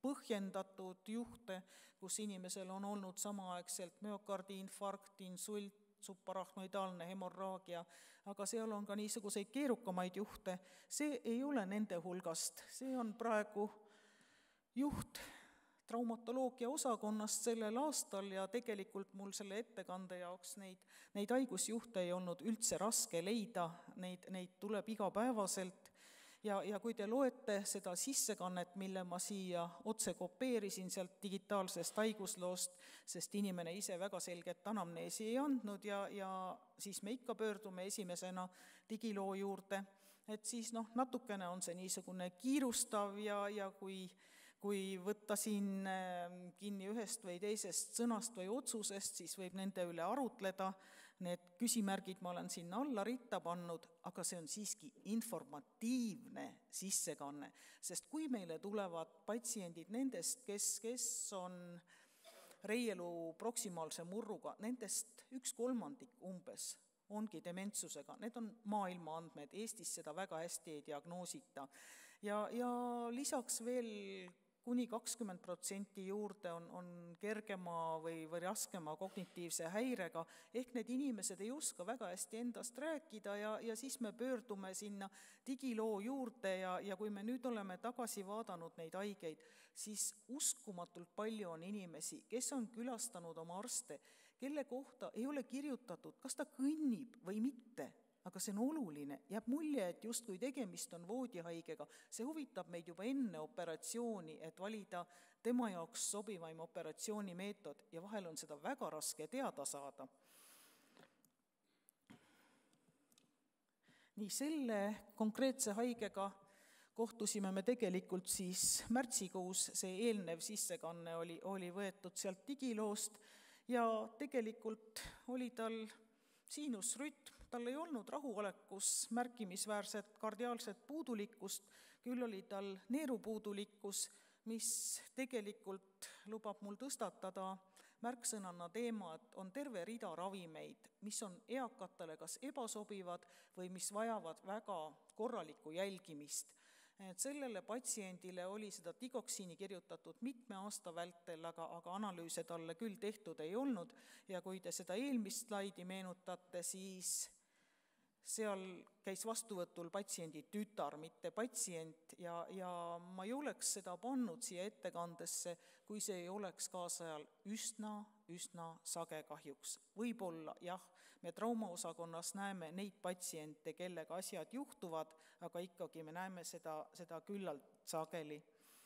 põhjendatud juhte, kus inimesel on olnud samaaegselt müokardiinfarkt, insult, subarachnoidaalne hemorraagia, aga seal on ka niisuguseid keerukamaid juhte. See ei ole nende hulgast, see on praegu juht traumatoloogia osakonnast sellel aastal ja tegelikult mul selle ettekande jaoks neid haigusjuhte ei olnud üldse raske leida, neid tuleb igapäevaselt. Ja kui te loete seda sissekannet, mille ma siia otse kopeerisin sealt digitaalsest haigusloost, sest inimene ise väga selget anamneesi ei andnud ja siis me ikka pöördume esimesena digiloo juurde, et siis natukene on see niisugune kiirustav ja kui võtta siin kinni ühest või teisest sõnast või otsusest, siis võib nende üle arutleda. Need küsimärgid ma olen sinna alla ritta pannud, aga see on siiski informatiivne sissekanne, sest kui meile tulevad patsiendid nendest, kes on reielu proksimaalse murruga, nendest 1/3 umbes ongi dementsusega, need on maailma andmed, Eestis seda väga hästi ei diagnoosita. Ja lisaks veel kuni 20% juurde on kergema või raskema kognitiivse häirega, ehk need inimesed ei oska väga hästi endast rääkida ja siis me pöördume sinna digiloo juurde ja kui me nüüd oleme tagasi vaadanud neid haigeid, siis uskumatult palju on inimesi, kes on külastanud oma arste, kelle kohta ei ole kirjutatud, kas ta kõnnib või mitte, aga see on oluline, jääb mulje, et justkui tegemist on voodihaigega, see huvitab meid juba enne operatsiooni, et valida tema jaoks sobivaim operatsioonimeetod ja vahel on seda väga raske teada saada. Nii selle konkreetse haigega kohtusime me tegelikult siis märtsikuus, see eelnev sissekanne oli võetud sealt digiloost ja tegelikult oli tal siinusrütm, tal ei olnud rahuolekus märkimisväärset kardiaalset puudulikkust, küll oli tal neerupuudulikkus, mis tegelikult lubab mul tõstatada märksõnana teema, et on terve rida ravimeid, mis on eakatele kas ebasobivad või mis vajavad väga korralikku jälgimist. Et sellele patsiendile oli seda digoksiini kirjutatud mitme aasta vältel, aga analüüse talle küll tehtud ei olnud ja kui te seda eelmist slaidi meenutate, siis seal käis vastuvõtul patsiendi tütar, mitte patsient ja ma ei oleks seda pannud siia ettekandesse, kui see ei oleks kaasajal üsna sage kahjuks. Võib-olla jah, me traumaosakonnas näeme neid patsiente, kellega asjad juhtuvad, aga ikkagi me näeme seda küllalt sageli.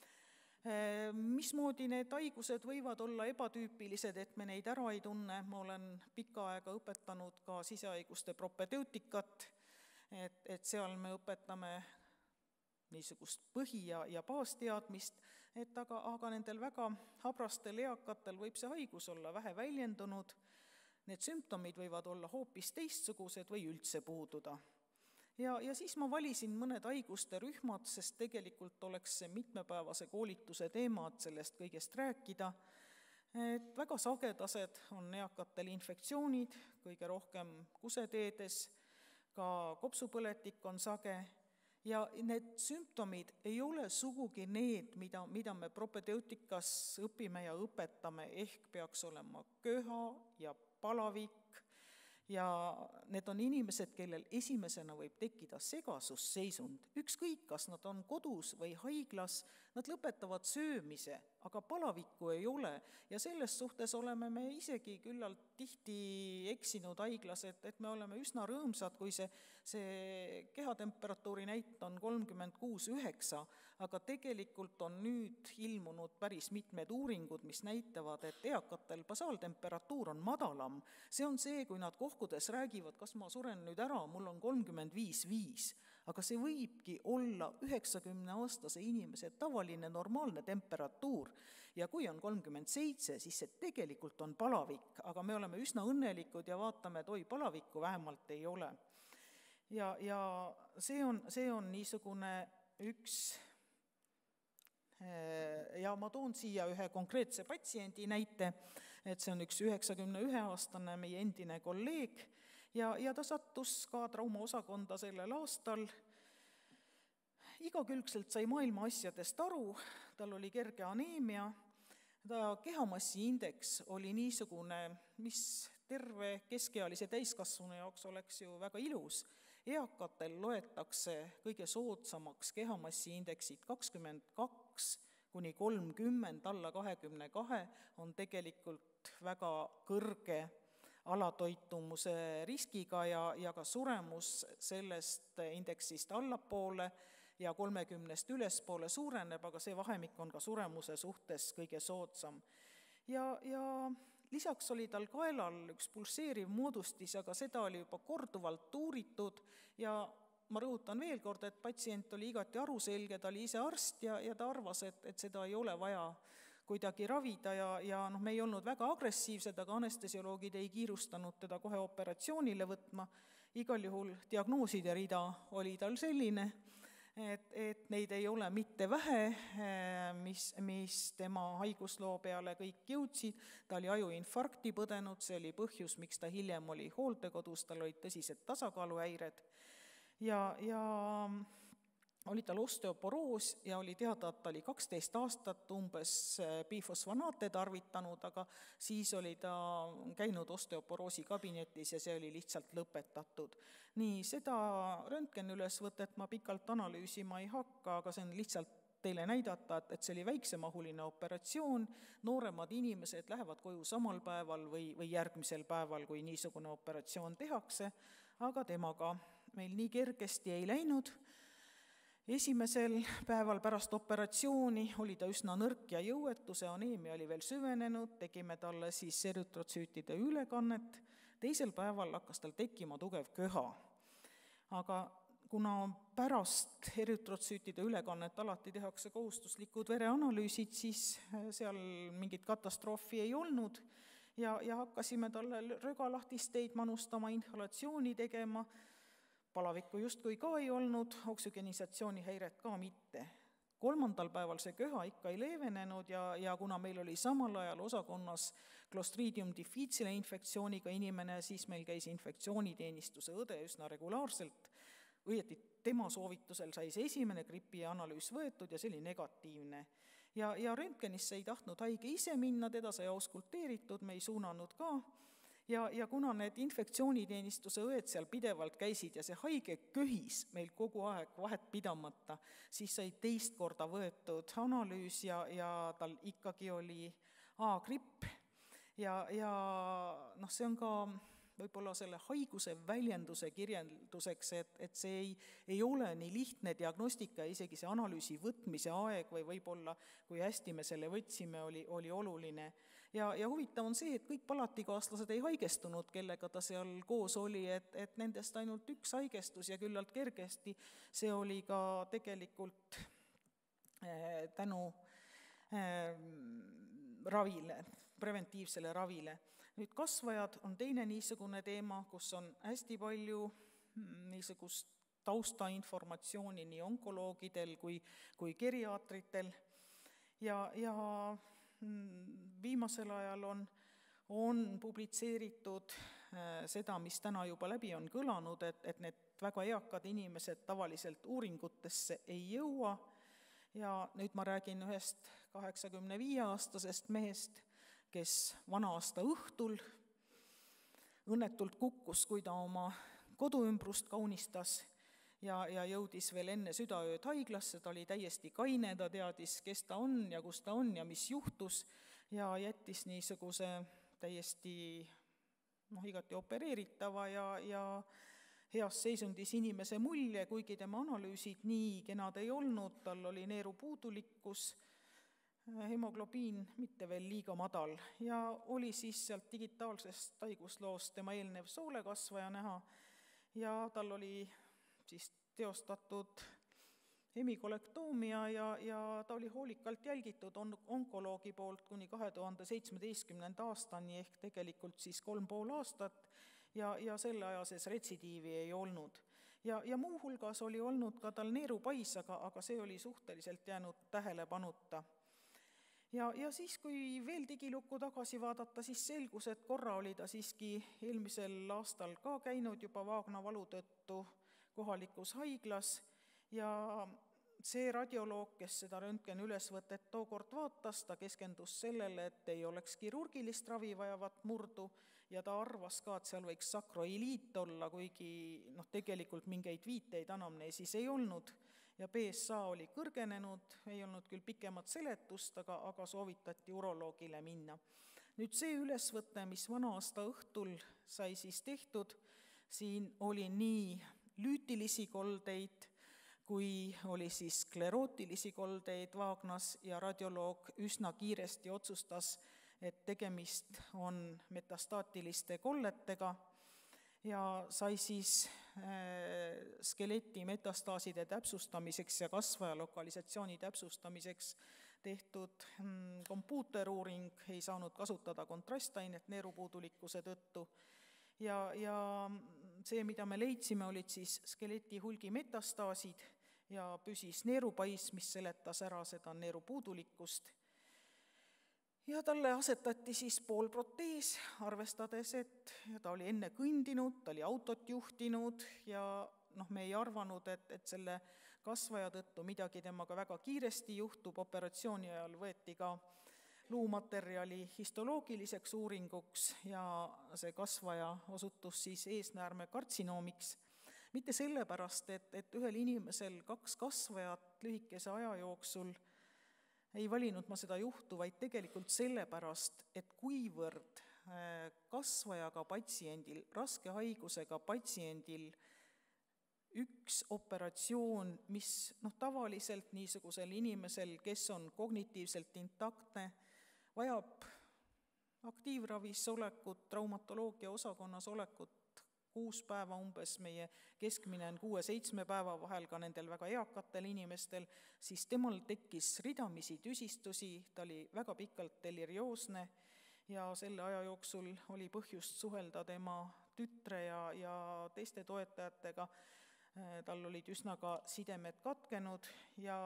Mismoodi need haigused võivad olla ebatüüpilised, et me neid ära ei tunne? Ma olen pikka aega õpetanud ka sisehaiguste propedeutikat, et seal me õpetame niisugust põhi- ja baasteadmist, aga nendel väga habrastel eakatel võib see haigus olla vähe väljendunud, need sümptomid võivad olla hoopis teistsugused või üldse puududa. Ja siis ma valisin mõned haiguste rühmad, sest tegelikult oleks see mitmepäevase koolituse teema, et sellest kõigest rääkida. Et väga sagedased on eakatel infektsioonid, kõige rohkem kuseteedes, ka kopsupõletik on sage ja need sümptomid ei ole sugugi need, mida me propedeutikas õpime ja õpetame, ehk peaks olema köha ja palavik ja need on inimesed, kellel esimesena võib tekkida segasusseisund. Ükskõik, kas nad on kodus või haiglas, nad lõpetavad söömise, aga palavikku ei ole ja selles suhtes oleme me isegi küllalt tihti eksinud haiglas, et me oleme üsna rõõmsad, kui see kehatemperatuuri näit on 36,9, aga tegelikult on nüüd ilmunud päris mitmed uuringud, mis näitavad, et eakatel basaaltemperatuur on madalam. See on see, kui nad kohkudes räägivad, kas ma suren nüüd ära, mul on 35,5, aga see võibki olla 90-aastase inimese tavaline normaalne temperatuur ja kui on 37, siis see tegelikult on palavik, aga me oleme üsna õnnelikud ja vaatame, et oi, palavikku vähemalt ei ole. Ja see on niisugune üks, ja ma toon siia ühe konkreetse patsiendi näite, et see on üks 91-aastane meie endine kolleeg ja ta sattus ka traumaosakonda sellel aastal igakülgselt sai maailma asjadest aru, tal oli kerge aneemia, ta kehamassiindeks oli niisugune, mis terve keskealise täiskasvanu jaoks oleks ju väga ilus. Eakatel loetakse kõige soodsamaks kehamassiindeksit 22 kuni 30, alla 22 on tegelikult väga kõrge alatoitumuse riskiga ja ka suremus sellest indeksist allapoole ja 30 ülespoole suureneb, aga see vahemik on ka suremuse suhtes kõige soodsam. Ja lisaks oli tal kaelal üks pulseeriv moodustis, aga seda oli juba korduvalt uuritud ja ma rõhutan veel kord, et patsient oli igati aruselge, ta oli ise arst ja ta arvas, et seda ei ole vaja kuidagi ravida ja me ei olnud väga agressiivsed, aga anestesioloogid ei kiirustanud teda kohe operatsioonile võtma. Igal juhul diagnooside rida oli tal selline, et neid ei ole mitte vähe, mis tema haigusloo peale kõik jõudsid. Ta oli ajuinfarkti põdenud, see oli põhjus, miks ta hiljem oli hooldekodus, tal olid tõsised tasakaaluhäired ja oli tal osteoporoos ja oli teada, et ta oli 12 aastat umbes bifosfanaate tarvitanud, aga siis oli ta käinud osteoporoosi kabinetis ja see oli lihtsalt lõpetatud. Nii, seda röntgenülesvõtet ma pikalt analüüsima ei hakka, aga see on lihtsalt teile näidata, et see oli väiksemahuline operatsioon, nooremad inimesed lähevad koju samal päeval või järgmisel päeval, kui niisugune operatsioon tehakse, aga temaga meil nii kergesti ei läinud. Esimesel päeval pärast operatsiooni oli ta üsna nõrk ja jõuetu, see aneemia oli veel süvenenud, tegime talle siis eritrotsüütide ülekannet, teisel päeval hakkas tal tekkima tugev köha. Aga kuna pärast eritrotsüütide ülekannet alati tehakse kohustuslikud vereanalüüsid, siis seal mingit katastroofi ei olnud ja hakkasime talle rögalahtisteid manustama, inhalatsiooni tegema, palavikku justkui ka ei olnud, oksügenisatsiooni häiret ka mitte. 3. päeval see köha ikka ei leevenenud ja kuna meil oli samal ajal osakonnas Clostridium difficile infektsiooniga inimene, siis meil käis infektsiooniteenistuse õde üsna regulaarselt, õieti tema soovitusel sai see esimene gripianalüüs võetud ja see oli negatiivne. Ja röntgenisse ei tahtnud haige ise minna, teda sai auskulteeritud, me ei suunanud ka. Ja kuna need infektsiooniteenistuse õed seal pidevalt käisid ja see haige köhis meil kogu aeg vahet pidamata, siis sai teist korda võetud analüüs ja tal ikkagi oli A-gripp ja see on ka võib-olla selle haiguse väljenduse kirjelduseks, et see ei ole nii lihtne diagnostika ja isegi see analüüsi võtmise aeg või võib-olla, kui hästi me selle võtsime, oli oluline. Ja huvitav on see, et kõik palatikaaslased ei haigestunud, kellega ta seal koos oli, et nendest ainult üks haigestus ja küllalt kergesti. See oli ka tegelikult tänu ravile, preventiivsele ravile. Nüüd kasvajad on teine niisugune teema, kus on hästi palju niisugust taustainformatsiooni nii onkoloogidel kui geriaatritel ja viimasel ajal on publitseeritud seda, mis täna juba läbi on kõlanud, et need väga eakad inimesed tavaliselt uuringutesse ei jõua ja nüüd ma räägin ühest 85-aastasest mehest, kes vana-aasta õhtul õnnetult kukkus, kui ta oma koduümbrust kaunistas ja jõudis veel enne südaööd haiglasse, ta oli täiesti kaine, ta teadis, kes ta on ja kus ta on ja mis juhtus ja jättis niisuguse täiesti igati opereeritava ja heas seisundis inimese mulje, kuigi tema analüüsid nii kenad ei olnud, tal oli neerupuudulikkus, hemoglobiin mitte veel liiga madal ja oli siis sealt digitaalsest haigusloost tema eelnev soolekasvaja näha ja tal oli siis teostatud hemikolektoomia ja ta oli hoolikalt jälgitud onkoloogi poolt kuni 2017. aastani ehk tegelikult siis 3,5 aastat ja selle aja sees retsidiivi ei olnud. Ja muu hulgas oli olnud ka tal neerupais, aga see oli suhteliselt jäänud tähelepanuta. Ja siis, kui veel digilukku tagasi vaadata, siis selgus, et korra oli ta siiski eelmisel aastal ka käinud juba vaagnavalu tõttu kohalikus haiglas ja see radioloog, kes seda röntgenülesvõtet tookord vaatas, ta keskendus sellele, et ei oleks kirurgilist ravi vajavat murdu ja ta arvas ka, et seal võiks sakroiliit olla, kuigi tegelikult mingeid viiteid anamneesis ei olnud ja PSA oli kõrgenenud, ei olnud küll pikemat seletust, aga soovitati uroloogile minna. Nüüd see ülesvõte, mis vana-aasta õhtul sai siis tehtud, siin oli nii lüütilisi koldeid, kui oli siis sklerootilisi koldeid vaagnas ja radioloog üsna kiiresti otsustas, et tegemist on metastaatiliste kolletega ja sai siis skeleti metastaaside täpsustamiseks ja kasvaja lokalisatsiooni täpsustamiseks tehtud kompuuteruuring, ei saanud kasutada kontrastainet neerupuudulikkuse tõttu ja see, mida me leidsime, olid siis skeleti hulgi metastaasid ja püsis neerupais, mis seletas ära seda neerupuudulikkust. Ja talle asetati siis poolprotees, arvestades, et ta oli enne kõndinud, ta oli autot juhtinud ja me ei arvanud, et selle kasvaja tõttu midagi temaga väga kiiresti juhtub. Operatsiooni ajal võeti ka luumaterjali histoloogiliseks uuringuks ja see kasvaja osutus siis eesnäärmekartsinoomiks. Mitte sellepärast, et ühel inimesel 2 kasvajat lühikese aja jooksul ei valinud ma seda juhtu, vaid tegelikult sellepärast, et kuivõrd kasvajaga patsiendil, raske haigusega patsiendil üks operatsioon, mis tavaliselt niisugusel inimesel, kes on kognitiivselt intaktne, vajab aktiivravis olekut, traumatoloogia osakonnas olekut 6 päeva umbes, meie keskmine on 6-7 päeva vahel ka nendel väga eakatel inimestel, siis temal tekkis ridamisi tüsistusi, ta oli väga pikalt delirioosne ja selle aja jooksul oli põhjust suhelda tema tütre ja teiste toetajatega, tal olid üsna ka sidemed katkenud ja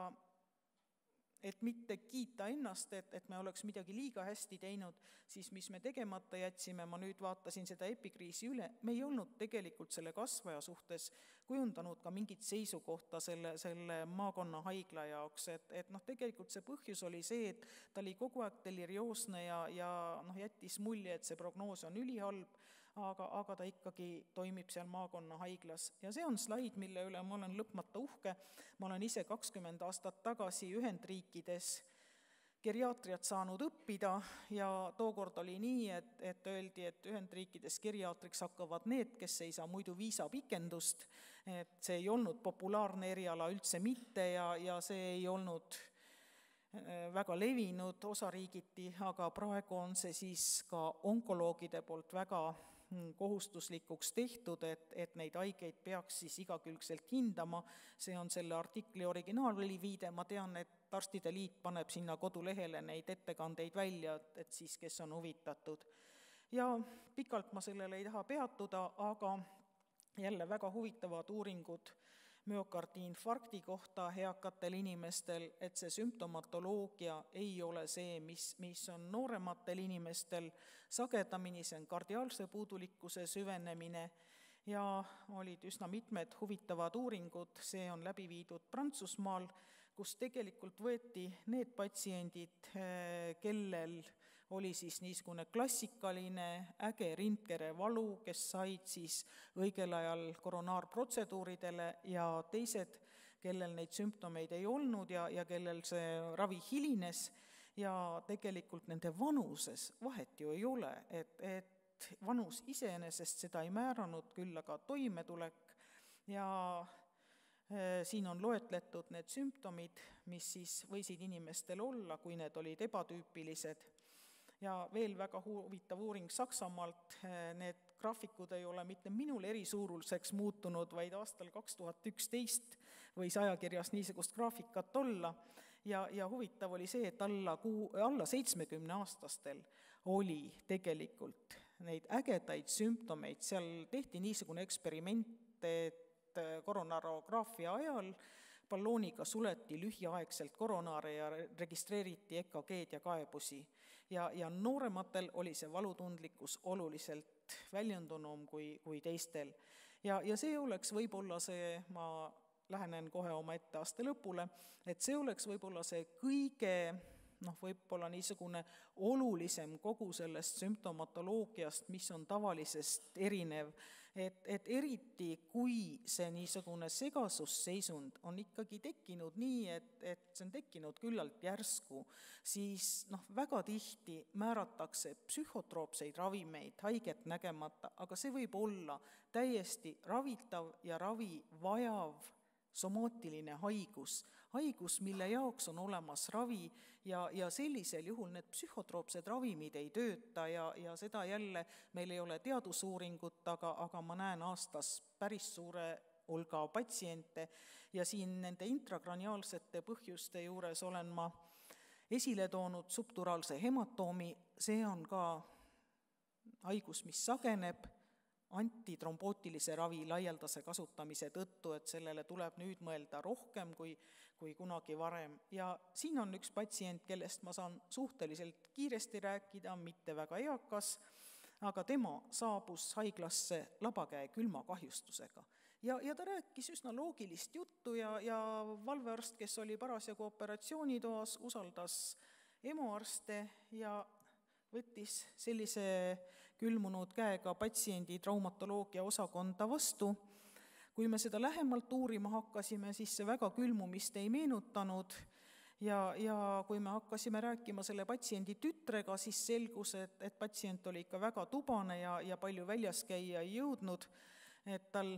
et mitte kiita ennast, et me oleks midagi liiga hästi teinud, siis mis me tegemata jätsime, ma nüüd vaatasin seda epikriisi üle, me ei olnud tegelikult selle kasvaja suhtes kujundanud ka mingit seisukohta selle maakonna haigla jaoks, et tegelikult see põhjus oli see, et ta oli kogu aeg delirioosne ja jättis mulje, et see prognoos on ülihalb, aga ta ikkagi toimib seal maakonna haiglas. Ja see on slaid, mille üle ma olen lõpmata uhke. Ma olen ise 20 aastat tagasi Ühendriikides geriaatriat saanud õppida ja tookord oli nii, et öeldi, et Ühendriikides geriaatriks hakkavad need, kes ei saa muidu viisapikendust, et see ei olnud populaarne eriala üldse mitte ja see ei olnud väga levinud osariigiti, aga praegu on see siis ka onkoloogide poolt väga kohustuslikuks tehtud, et neid haigeid peaks siis igakülgselt hindama. See on selle artikli originaali viide, ma tean, et Arstide Liit paneb sinna kodulehele neid ettekandeid välja, et siis, kes on huvitatud. Ja pikalt ma sellele ei taha peatuda, aga jälle väga huvitavad uuringud müokardiinfarkti kohta eakatel inimestel, et see sümptomatoloogia ei ole see, mis on noorematel inimestel sagedamini, see on kardiaalse puudulikkuse süvenemine ja olid üsna mitmed huvitavad uuringud, see on läbi viidud Prantsusmaal, kus tegelikult võeti need patsiendid, kellel oli siis niisugune klassikaline äge rindkere valu, kes said siis õigel ajal koronaarprotseduuridele ja teised, kellel neid sümptomeid ei olnud ja kellel see ravi hilines ja tegelikult nende vanuses vahet ju ei ole, et vanus iseenesest seda ei määranud, küll aga toimetulek ja siin on loetletud need sümptomid, mis siis võisid inimestel olla, kui need olid ebatüüpilised. Ja veel väga huvitav uuring Saksamaalt, need graafikud ei ole mitte minul erisuuruseks muutunud, vaid aastal 2011 võis ajakirjas niisugust graafikat olla ja huvitav oli see, et alla 70-aastastel oli tegelikult neid ägedaid sümptomeid, seal tehti niisugune eksperiment, et koronarograafia ajal ballooniga suleti lühiaegselt koronaare ja registreeriti EKG-d ja kaebusi. Ja noorematel oli see valutundlikkus oluliselt väljendunum kui teistel. Ja see oleks võib-olla see, ma lähenen kohe oma etteaste lõpule, et see oleks võib-olla see kõige võib-olla niisugune olulisem kogu sellest sümptomatoloogiast, mis on tavalisest erinev, et eriti kui see niisugune segasusseisund on ikkagi tekkinud nii, et see on tekkinud küllalt järsku, siis väga tihti määratakse psühhotroopseid ravimeid haiget nägemata, aga see võib olla täiesti ravitav ja ravi vajav somaatiline haigus, mille jaoks on olemas ravi ja sellisel juhul need psühhotroopsed ravimid ei tööta ja seda jälle meil ei ole teadusuuringut, aga ma näen aastas päris suure hulga patsiente ja siin nende intrakraniaalsete põhjuste juures olen ma esile toonud subduraalse hematoomi, see on ka haigus, mis sageneb antitrombootilise ravi laialdase kasutamise tõttu, et sellele tuleb nüüd mõelda rohkem kui kunagi varem. Ja siin on üks patsient, kellest ma saan suhteliselt kiiresti rääkida, mitte väga eakas, aga tema saabus haiglasse labakäe külmakahjustusega. Ja ta rääkis üsna loogilist juttu ja valvearst, kes oli parasjagu operatsioonitoas, usaldas EMO-arste ja võttis sellise külmunud käega patsiendi traumatoloogia osakonda vastu. Kui me seda lähemalt uurima hakkasime, siis see väga külmumist ei meenutanud ja kui me hakkasime rääkima selle patsiendi tütrega, siis selgus, et patsient oli ikka väga tubane ja palju väljas käia ei jõudnud, et tal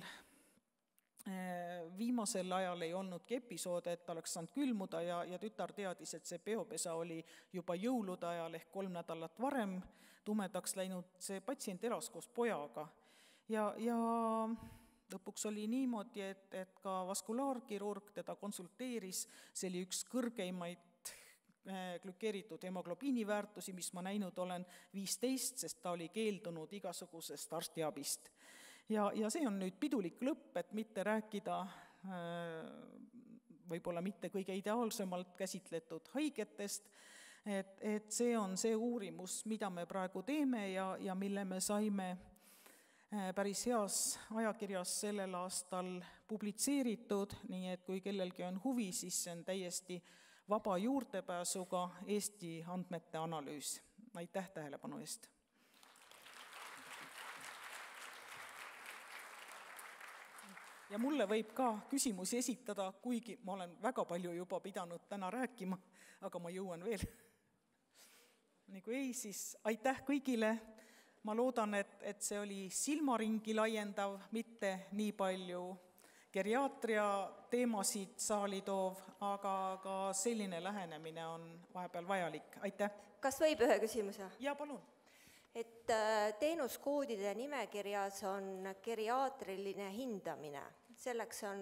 viimasel ajal ei olnudki episoode, et ta oleks saanud külmuda ja tütar teadis, et see peopesa oli juba jõulude ajal ehk 3 nädalat varem tumedaks läinud, see patsient elas koos pojaga ja lõpuks oli niimoodi, et ka vaskulaarkirurg teda konsulteeris, see oli üks kõrgeimaid glükeeritud hemoglobiini väärtusi, mis ma näinud olen, 15, sest ta oli keeldunud igasugusest arstiabist. Ja see on nüüd pidulik lõpp, et mitte rääkida võib-olla mitte kõige ideaalsemalt käsitletud haigetest, et see on see uurimus, mida me praegu teeme ja mille me saime päris heas ajakirjas sellel aastal publitseeritud, nii et kui kellelgi on huvi, siis see on täiesti vaba juurdepääsuga Eesti andmete analüüs. Aitäh tähelepanu eest! Ja mulle võib ka küsimusi esitada, kuigi ma olen väga palju juba pidanud täna rääkima, aga ma jõuan veel. Nii kui ei, siis aitäh kõigile. Ma loodan, et see oli silmaringi laiendav, mitte nii palju geriaatria teemasid saali toov, aga selline lähenemine on vahepeal vajalik. Aitäh! Kas võib ühe küsimuse? Ja, palun. Et teenuskoodide nimekirjas on geriaatriline hindamine. Selleks on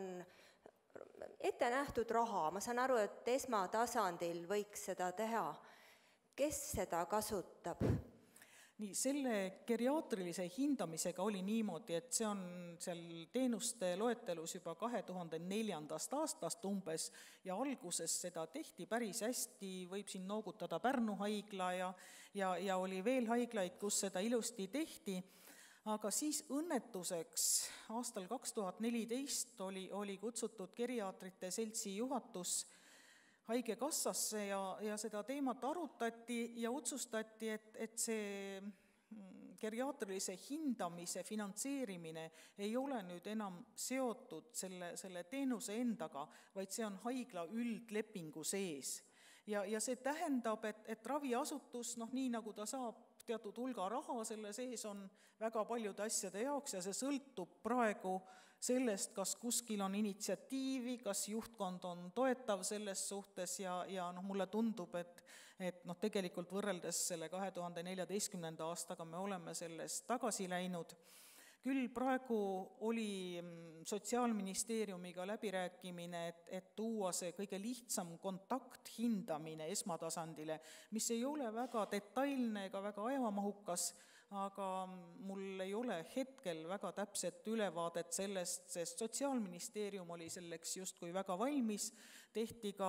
ette nähtud raha. Ma saan aru, et esmatasandil võiks seda teha. Kes seda kasutab? Nii, selle geriaatrilise hindamisega oli niimoodi, et see on seal teenuste loetelus juba 2004. aastast umbes ja alguses seda tehti päris hästi, võib siin noogutada Pärnu haigla ja oli veel haiglaid, kus seda ilusti tehti, aga siis õnnetuseks aastal 2014 oli kutsutud geriaatrite seltsi juhatus haigekassasse ja seda teemat arutati ja otsustati, et see geriaatrilise hindamise finantseerimine ei ole nüüd enam seotud selle teenuse endaga, vaid see on haigla üldlepingu sees. Ja see tähendab, et raviasutus, nii nagu ta saab teatud hulga raha, selle sees on väga paljude asjade jaoks ja see sõltub praegu sellest, kas kuskil on initsiatiivi, kas juhtkond on toetav selles suhtes ja mulle tundub, et tegelikult võrreldes selle 2014. aastaga me oleme sellest tagasi läinud. Küll praegu oli Sotsiaalministeeriumiga läbirääkimine, et tuua see kõige lihtsam kontakthindamine esmatasandile, mis ei ole väga detailne ega väga ajamahukas, aga mul ei ole hetkel väga täpset ülevaadet sellest, sest Sotsiaalministeerium oli selleks justkui väga valmis, tehti ka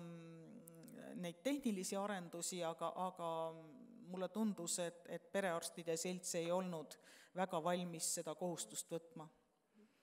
neid tehnilisi arendusi, aga mulle tundus, et perearstide selts ei olnud väga valmis seda kohustust võtma.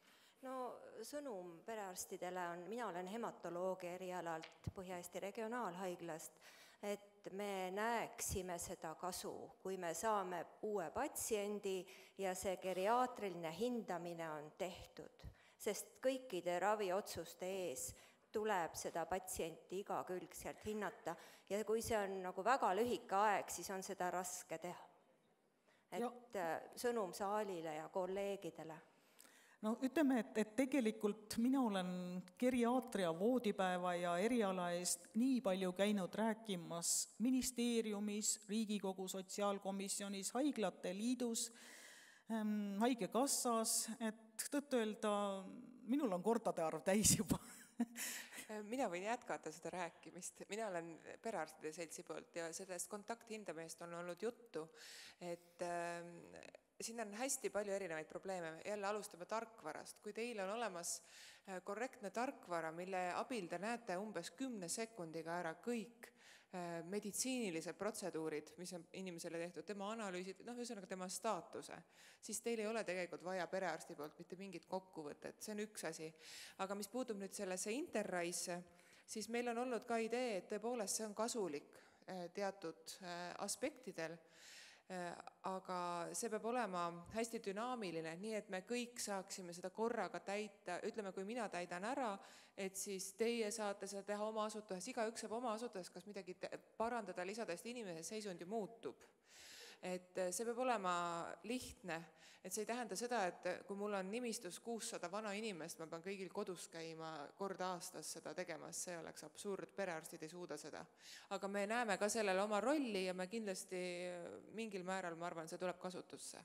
No sõnum perearstidele on, mina olen hematoloogia erialalt Põhja-Eesti Regionaalhaiglast, et me näeksime seda kasu, kui me saame uue patsiendi ja see geriaatriline hindamine on tehtud, sest kõikide raviotsuste ees tuleb seda patsienti igakülgselt hinnata ja kui see on nagu väga lühike aeg, siis on seda raske teha. Et sõnum saalile ja kolleegidele. No ütleme, et tegelikult mina olen geriaatria voodipäeva ja eriala eest nii palju käinud rääkimas ministeeriumis, Riigikogu sotsiaalkomisjonis, haiglate liidus, haigekassas, et tõtt-öelda minul on kordade arv täis juba. Mina võin jätkata seda rääkimist. Mina olen perearstide seltsi poolt ja sellest kontakthindamist on olnud juttu, et siin on hästi palju erinevaid probleeme. Jälle alustame tarkvarast. Kui teil on olemas korrektne tarkvara, mille abil te näete umbes 10 sekundiga ära kõik meditsiinilised protseduurid, mis on inimesele tehtud, tema analüüsid, ühesõnaga tema staatuse, siis teil ei ole tegelikult vaja perearsti poolt mitte mingit kokkuvõtet. See on üks asi. Aga mis puutub nüüd sellesse Interraisse, siis meil on olnud ka idee, et tõepoolest see on kasulik teatud aspektidel, aga see peab olema hästi dünaamiline, nii et me kõik saaksime seda korraga täita. Ütleme, kui mina täidan ära, et siis teie saate seda teha oma asutuses, igaüks saab oma asutuses, kas midagi parandada, lisades inimese seisundi muutub. Et see peab olema lihtne, et see ei tähenda seda, et kui mul on nimistus 600 vana inimest, ma pean kõigil kodus käima kord aastas seda tegemas, see oleks absurd, perearstid ei suuda seda. Aga me näeme ka sellele oma rolli ja me kindlasti mingil määral, ma arvan, see tuleb kasutusse.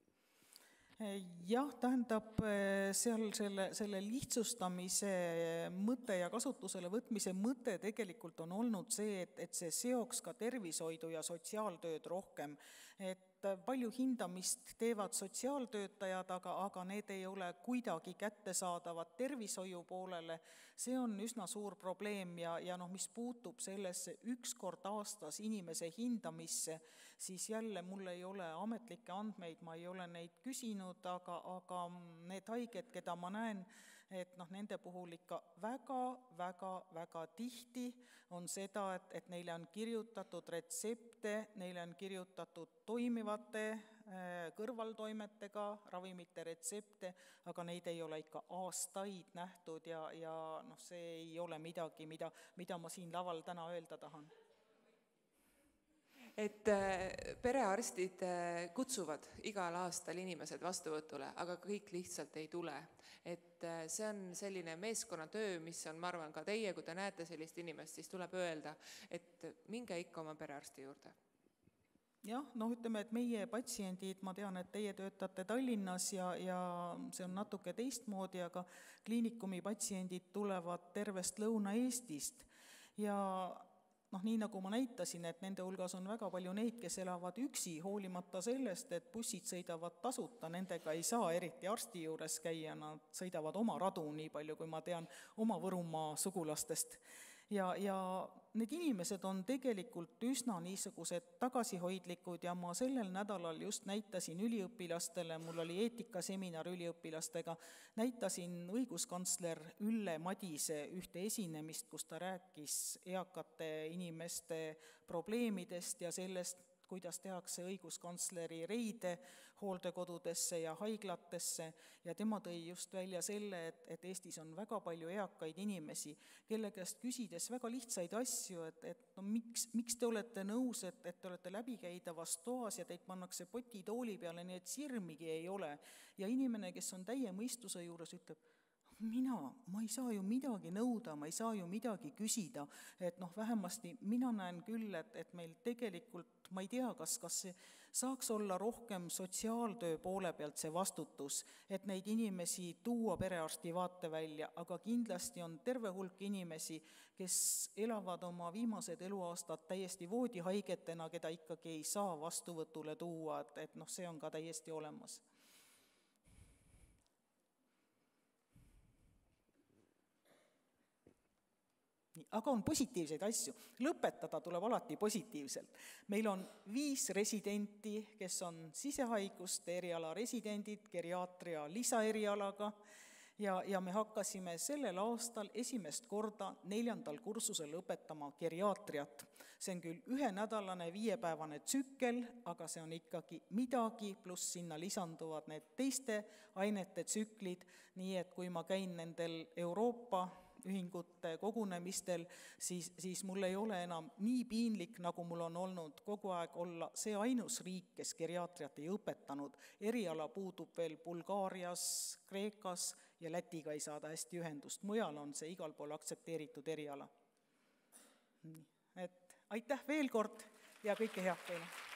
Jah, tähendab, seal selle lihtsustamise mõte ja kasutusele võtmise mõte tegelikult on olnud see, et see seoks ka tervishoidu ja sotsiaaltööd rohkem. Et palju hindamist teevad sotsiaaltöötajad, aga need ei ole kuidagi kättesaadavad tervishoiu poolele. See on üsna suur probleem ja mis puutub sellesse üks kord aastas inimese hindamisse, siis jälle mul ei ole ametlikke andmeid, ma ei ole neid küsinud, aga need haiged, keda ma näen, et nende puhul ikka väga tihti on seda, et neile on kirjutatud retsepte, neile on kirjutatud toimivate kõrvaltoimetega ravimite retsepte, aga neid ei ole ikka aastaid nähtud ja see ei ole midagi, mida ma siin laval täna öelda tahan. Et perearstid kutsuvad igal aastal inimesed vastuvõtule, aga kõik lihtsalt ei tule. Et see on selline meeskonnatöö, mis on, ma arvan, ka teie, kui te näete sellist inimest, siis tuleb öelda, et minge ikka oma perearsti juurde. Jah, ütleme, et meie patsiendid, ma tean, et teie töötate Tallinnas ja see on natuke teistmoodi, aga kliinikumi patsiendid tulevad tervest Lõuna-Eestist ja nii nagu ma näitasin, et nende hulgas on väga palju neid, kes elavad üksi, hoolimata sellest, et bussid sõidavad tasuta, nendega ei saa eriti arsti juures käia, nad sõidavad oma radu nii palju, kui ma tean oma Võrumaa sugulastest. Ja need inimesed on tegelikult üsna niisugused tagasihoidlikud ja ma sellel nädalal just näitasin üliõpilastele, mul oli eetikaseminar üliõpilastega, näitasin õiguskantsler Ülle Madise ühte esinemist, kus ta rääkis eakate inimeste probleemidest ja sellest, kuidas tehakse õiguskantsleri reide hooldekodudesse ja haiglatesse ja tema tõi just välja selle, et Eestis on väga palju eakaid inimesi, kelle käest küsides väga lihtsaid asju, et miks te olete nõus, et te olete läbikäidavas toas ja teid pannakse potitooli peale, nii et sirmigi ei ole. Ja inimene, kes on täie mõistuse juures, ütleb, ma ei saa ju midagi nõuda, ma ei saa ju midagi küsida, et vähemasti mina näen küll, et meil tegelikult, ma ei tea, kas see saaks olla rohkem sotsiaaltöö poole pealt see vastutus, et neid inimesi tuua perearsti vaatevälja, aga kindlasti on terve hulk inimesi, kes elavad oma viimased eluaastad täiesti voodihaigetena, keda ikkagi ei saa vastuvõtule tuua, et see on ka täiesti olemas. Aga on positiivseid asju. Lõpetada tuleb alati positiivselt. Meil on 5 residenti, kes on sisehaiguste eriala residendid, geriaatria lisaerialaga ja me hakkasime sellel aastal esimest korda 4. kursusel õpetama geriaatriat. See on küll 1-nädalane 5-päevane tsükkel, aga see on ikkagi midagi, pluss sinna lisanduvad need teiste ainete tsüklid, nii et kui ma käin nendel Euroopa ühingute kogunemistel, siis mul ei ole enam nii piinlik, nagu mul on olnud kogu aeg olla see ainus riik, kes geriaatriat ei õpetanud. Eriala puudub veel Bulgaarias, Kreekas ja Lätiga ei saada hästi ühendust. Mujal on see igal pool aktsepteeritud eriala. Et aitäh veel kord ja kõike head teile!